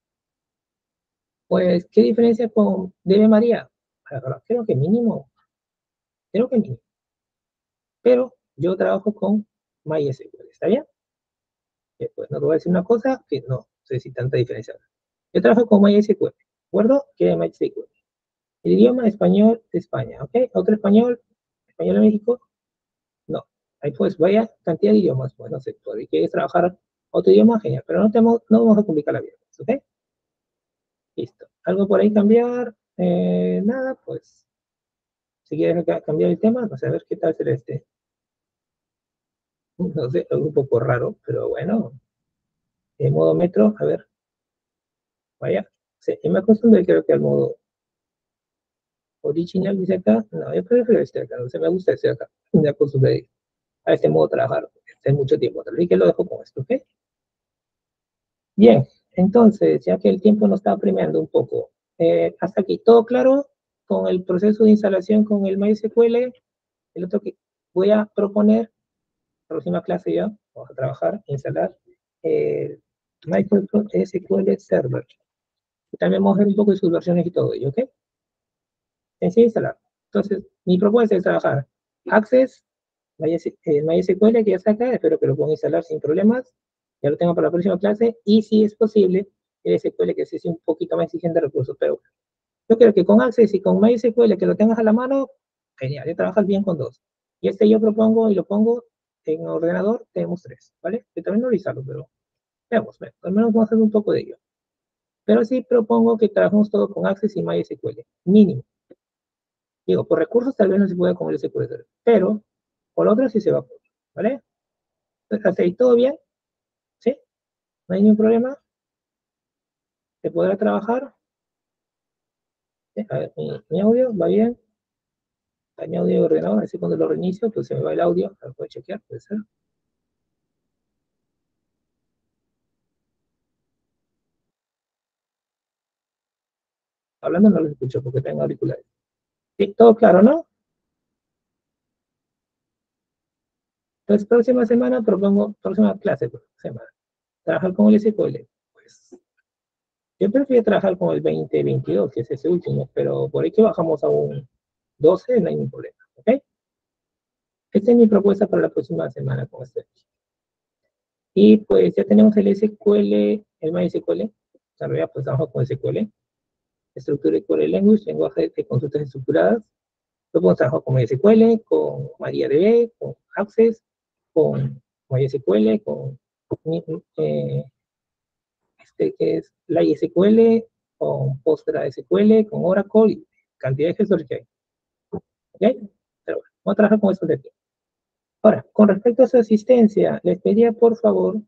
Pues, ¿qué diferencia con DB María? Ahora, creo que mínimo. Pero yo trabajo con MySQL, ¿está bien? Pues no te voy a decir una cosa que no sé si tanta diferencia. Yo trabajo con MySQL, ¿de acuerdo? ¿Qué es MySQL? El idioma español de España, ¿ok? ¿Otro español? ¿Español de México? No. Ahí pues vaya cantidad de idiomas. Bueno, se puede. ¿Quieres trabajar otro idioma? Genial. Pero no vamos a complicar la vida, ¿ok? Listo. ¿Algo por ahí cambiar? Nada, pues. Si quieres cambiar el tema, no sé, a ver qué tal será este. No sé, algo un poco raro, pero bueno. En modo metro, a ver. Vaya. Sí, yo me acostumbré creo que al modo original, dice acá. No, yo prefiero este acá. No sé, me gusta este acá. Me acostumbré a este modo de trabajar. Hace mucho tiempo. Así que lo dejo con esto, ¿ok? Bien, entonces, ya que el tiempo nos está apremiando un poco, hasta aquí, ¿todo claro con el proceso de instalación con el MySQL? El otro que voy a proponer, próxima clase ya, vamos a trabajar, instalar Microsoft SQL Server. Y también vamos a ver un poco de sus versiones y todo ello, ¿ok? Sencillo instalar. Entonces, mi propuesta es trabajar Access, MySQL, que ya está acá, espero que lo puedan instalar sin problemas. Ya lo tengo para la próxima clase. Y si es posible, el SQL que sea un poquito más exigente de recursos. Pero yo creo que con Access y con MySQL que lo tengas a la mano, genial, ya trabajas bien con dos. Y este yo propongo y lo pongo en ordenador, tenemos tres, ¿vale? Que también no lo instalo, pero veamos, al menos vamos a hacer un poco de ello. Pero sí propongo que trabajemos todo con Access y MySQL, mínimo. Digo, por recursos tal vez no se puede con el SQL, pero por lo otro sí se va a poder, ¿vale? Entonces, hasta ahí todo bien, ¿sí? No hay ningún problema, se podrá trabajar. ¿Sí? A ver, mi audio va bien. Mi audio de ordenador, así cuando lo reinicio, pues se me va el audio, lo puedo chequear, puede ser. Hablando no lo escucho porque tengo auriculares. Sí, todo claro, ¿no? Entonces, próxima semana propongo, próxima clase, pues, semana, trabajar con el SQL. Pues, yo prefiero trabajar con el 2022, que es ese último, pero por ahí que bajamos a un 12, no hay ningún problema, ¿ok? Esta es mi propuesta para la próxima semana con este. Y pues ya tenemos el SQL, el MySQL, en realidad pues trabajo con SQL, Structured Query Language, lenguaje de consultas estructuradas. Luego trabajo con MySQL, con MariaDB, con Access, con MySQL, con eh, que es la SQL, con PostgreSQL, con Oracle, y cantidad de gestores que hay. ¿Ok? Pero bueno, vamos a trabajar con esto de aquí. Ahora, con respecto a su asistencia, les pedía por favor,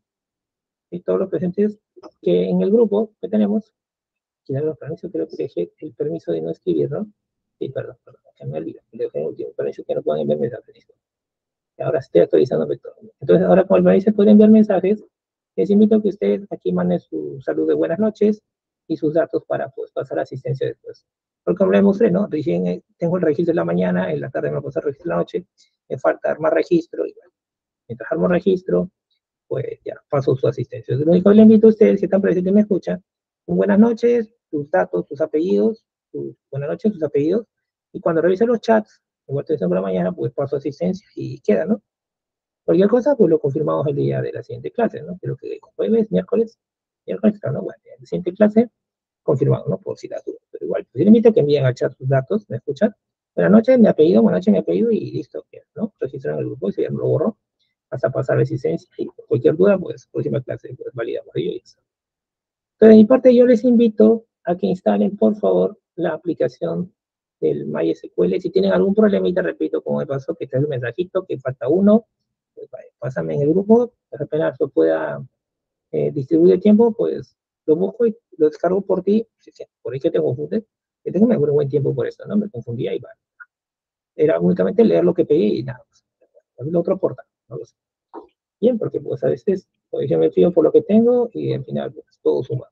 y todos los presentes, que en el grupo que tenemos, quitar los permisos, creo que dejé el permiso de no escribir, ¿no? Sí, perdón, que me olvidé, le dejé el último permiso que no puedan enviar mensajes. Ahora estoy actualizando todo. Entonces, ahora como el país se puede enviar mensajes, les invito a que usted aquí mande su salud de buenas noches y sus datos para pues, pasar asistencia después. Porque como le mostré, ¿no? Recién tengo el registro en la mañana, en la tarde me puse el registro en la noche, me falta armar registro, y bueno, mientras armo registro, pues ya paso su asistencia. Lo único que le invito a ustedes, si están presentes y me escuchan, buenas noches, sus datos, sus apellidos, buenas noches, sus apellidos, y cuando revise los chats, igual te por la mañana, pues paso asistencia y queda, ¿no? Cualquier cosa, pues lo confirmamos el día de la siguiente clase, ¿no? Creo que jueves, miércoles, claro, ¿no? Bueno, en la siguiente clase, confirmamos, ¿no? Por si las dudas. Pero igual, pues, yo le invito a que envíen al chat sus datos, ¿me escuchan? Buenas noches, mi apellido, buenas noches, mi apellido, y listo, ¿no? Registran el grupo y se ya lo borro hasta pasar la asistencia. Y cualquier duda, pues, próxima clase, pues, validamos ello y eso. Entonces, de mi parte, yo les invito a que instalen, por favor, la aplicación del MySQL. Si tienen algún problemita, repito, como me pasó, que está el mensajito, que falta uno, pues, pásame en el grupo, apenas lo pueda distribuir el tiempo, pues lo busco y lo descargo por ti. Por ahí que te confundes, que tengo un buen tiempo por eso, ¿no? Me confundía y va. Era únicamente leer lo que pedí y nada más. Lo otro aporta, no lo sé. Bien, porque pues a veces pues, yo me fío por lo que tengo y al final pues, todo suma.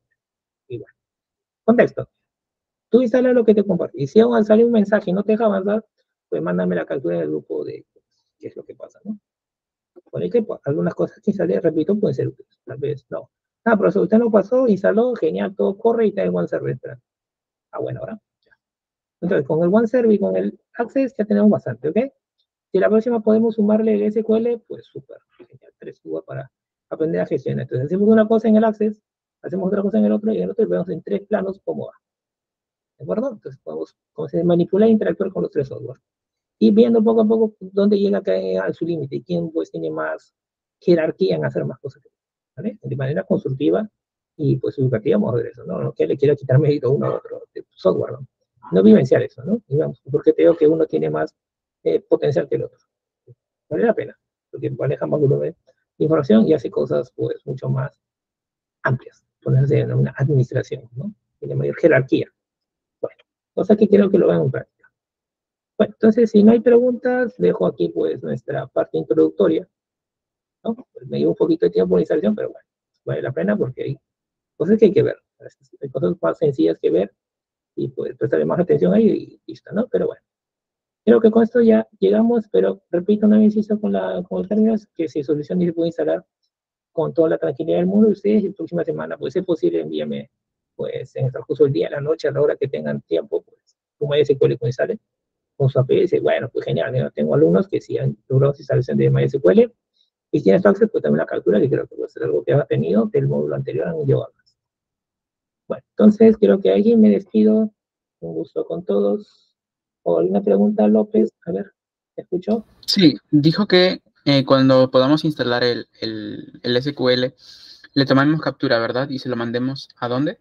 Y bueno, contexto. Tú instalas lo que te compartí. Y si aún sale un mensaje y no te deja avanzar, pues mándame la captura del grupo de pues, qué es lo que pasa, ¿no? Por ahí que pues, algunas cosas que instalé, repito, pueden ser útiles. Tal vez no. Ah, pero si usted no pasó, instaló, genial, todo corre y está el OneServer esperando. Ah, bueno, ahora. Entonces, con el OneServer y con el Access ya tenemos bastante, ¿ok? Si la próxima podemos sumarle el SQL, pues súper, genial, 3 UA para aprender a gestionar. Entonces, hacemos una cosa en el Access, hacemos otra cosa en el otro, y en el otro y vemos en 3 planos cómo va. ¿De acuerdo? Entonces, podemos manipular e interactuar con los 3 software. Y viendo poco a poco dónde llega a su límite y quién pues tiene más jerarquía en hacer más cosas, ¿vale? De manera constructiva y pues educativa vamos a ver eso, ¿no? No que le quiera quitar mérito a uno a otro de software, ¿no? No vivenciar eso, ¿no? Digamos, porque te digo que uno tiene más potencial que el otro. Vale la pena, porque maneja más volumen de información y hace cosas pues mucho más amplias, ponerse en una administración, ¿no? Tiene mayor jerarquía. Bueno, cosa que quiero que lo vean en práctica. Bueno, entonces, si no hay preguntas, dejo aquí pues nuestra parte introductoria, ¿no? Pues me llevo un poquito de tiempo por la instalación, pero bueno, vale la pena porque hay cosas que hay que ver. Hay cosas más sencillas que ver y pues prestarle más atención ahí y listo, ¿no? Pero bueno, creo que con esto ya llegamos, pero repito una vez con el término que si solución y se puede instalar con toda la tranquilidad del mundo, ustedes la próxima semana, pues si es posible, envíame, pues en el transcurso del día, la noche, a la hora que tengan tiempo, pues, como MySQL con sale, con su API, dice, bueno, pues genial, yo tengo alumnos que sí han logrado instalación de MySQL, y si tienes Access, pues también la captura, que creo que puede ser algo que ha tenido del módulo anterior, han llevado. Bueno, entonces creo que ahí me despido, un gusto con todos. ¿O alguna pregunta, López? A ver, ¿te escucho? Sí, dijo que cuando podamos instalar el SQL, le tomamos captura, ¿verdad? Y se lo mandemos ¿a dónde?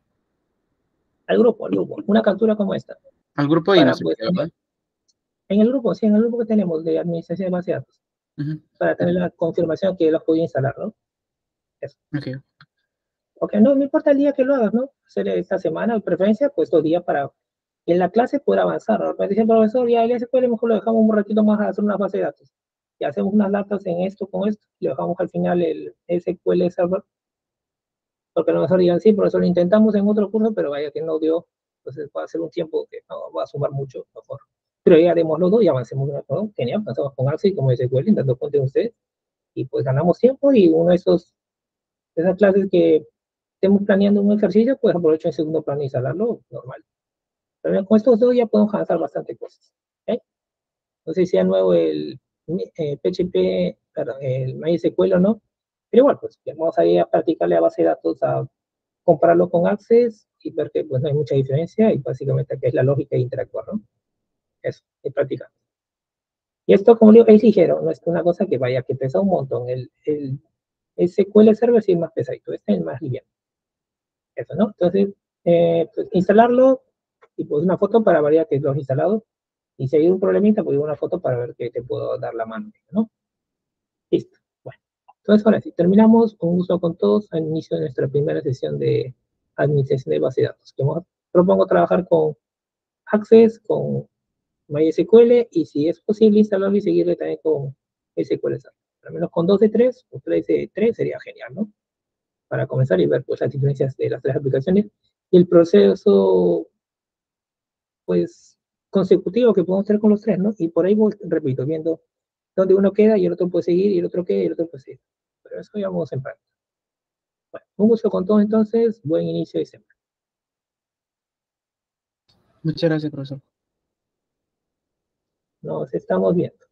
Al grupo, una captura como esta, Al grupo y para nos pues envía, tener, ¿verdad? en el grupo, sí, en el grupo que tenemos de administración de base de datos, Ujú. para tener la confirmación que los podía instalar, ¿no? Eso. Ok. Ok, no, no importa el día que lo hagas, ¿no? Hacer esta semana, de preferencia, pues 2 días para en la clase poder avanzar, ¿no? Me dicen, profesor, ya el SQL mejor lo dejamos un ratito más a hacer una base de datos. Y hacemos unas datas en esto, con esto, y lo dejamos al final el SQL Server, porque a lo mejor digan, sí, profesor, lo intentamos en otro curso, pero vaya que no dio, entonces va a ser un tiempo que no va a sumar mucho, mejor. Pero ya haremos los dos y avancemos, ¿no? Genial, pasamos con Axel como SQL, dando cuenta de ustedes, y pues ganamos tiempo, y uno de esas clases que estemos planeando un ejercicio, pues aprovecho el segundo plano y instalarlo, normal. Pero con estos dos ya podemos avanzar bastante cosas. ¿Okay? No sé si sea nuevo el PHP, perdón, el MySQL o no, pero igual, pues vamos a ir a practicarle a base de datos, a compararlo con Access y ver que pues no hay mucha diferencia y básicamente aquí es la lógica de interactuar, ¿no? Eso, es practicar. Y esto, como digo, es ligero, no es una cosa que vaya, que pesa un montón. El SQL Server sí es más pesadito, este es más liviano. Eso, ¿no? Entonces, pues, instalarlo y pues una foto para variar que lo has instalado. Y si hay un problemita, pues una foto para ver que te puedo dar la mano, ¿no? Listo. Bueno, entonces ahora sí, terminamos. Un gusto con todos al inicio de nuestra primera sesión de administración de base de datos. Que propongo trabajar con Access, con MySQL y si es posible instalarlo y seguirle también con SQL Server. Al menos con 2 de 3 o 3 de 3 sería genial, ¿no? Para comenzar y ver pues las diferencias de las tres aplicaciones y el proceso pues consecutivo que podemos tener con los tres, ¿no? Y por ahí voy, repito, viendo dónde uno queda y el otro puede seguir y el otro queda y el otro puede seguir. Pero eso ya vamos en práctica. Bueno, un gusto con todo entonces, buen inicio de semana. Muchas gracias, profesor. Nos estamos viendo.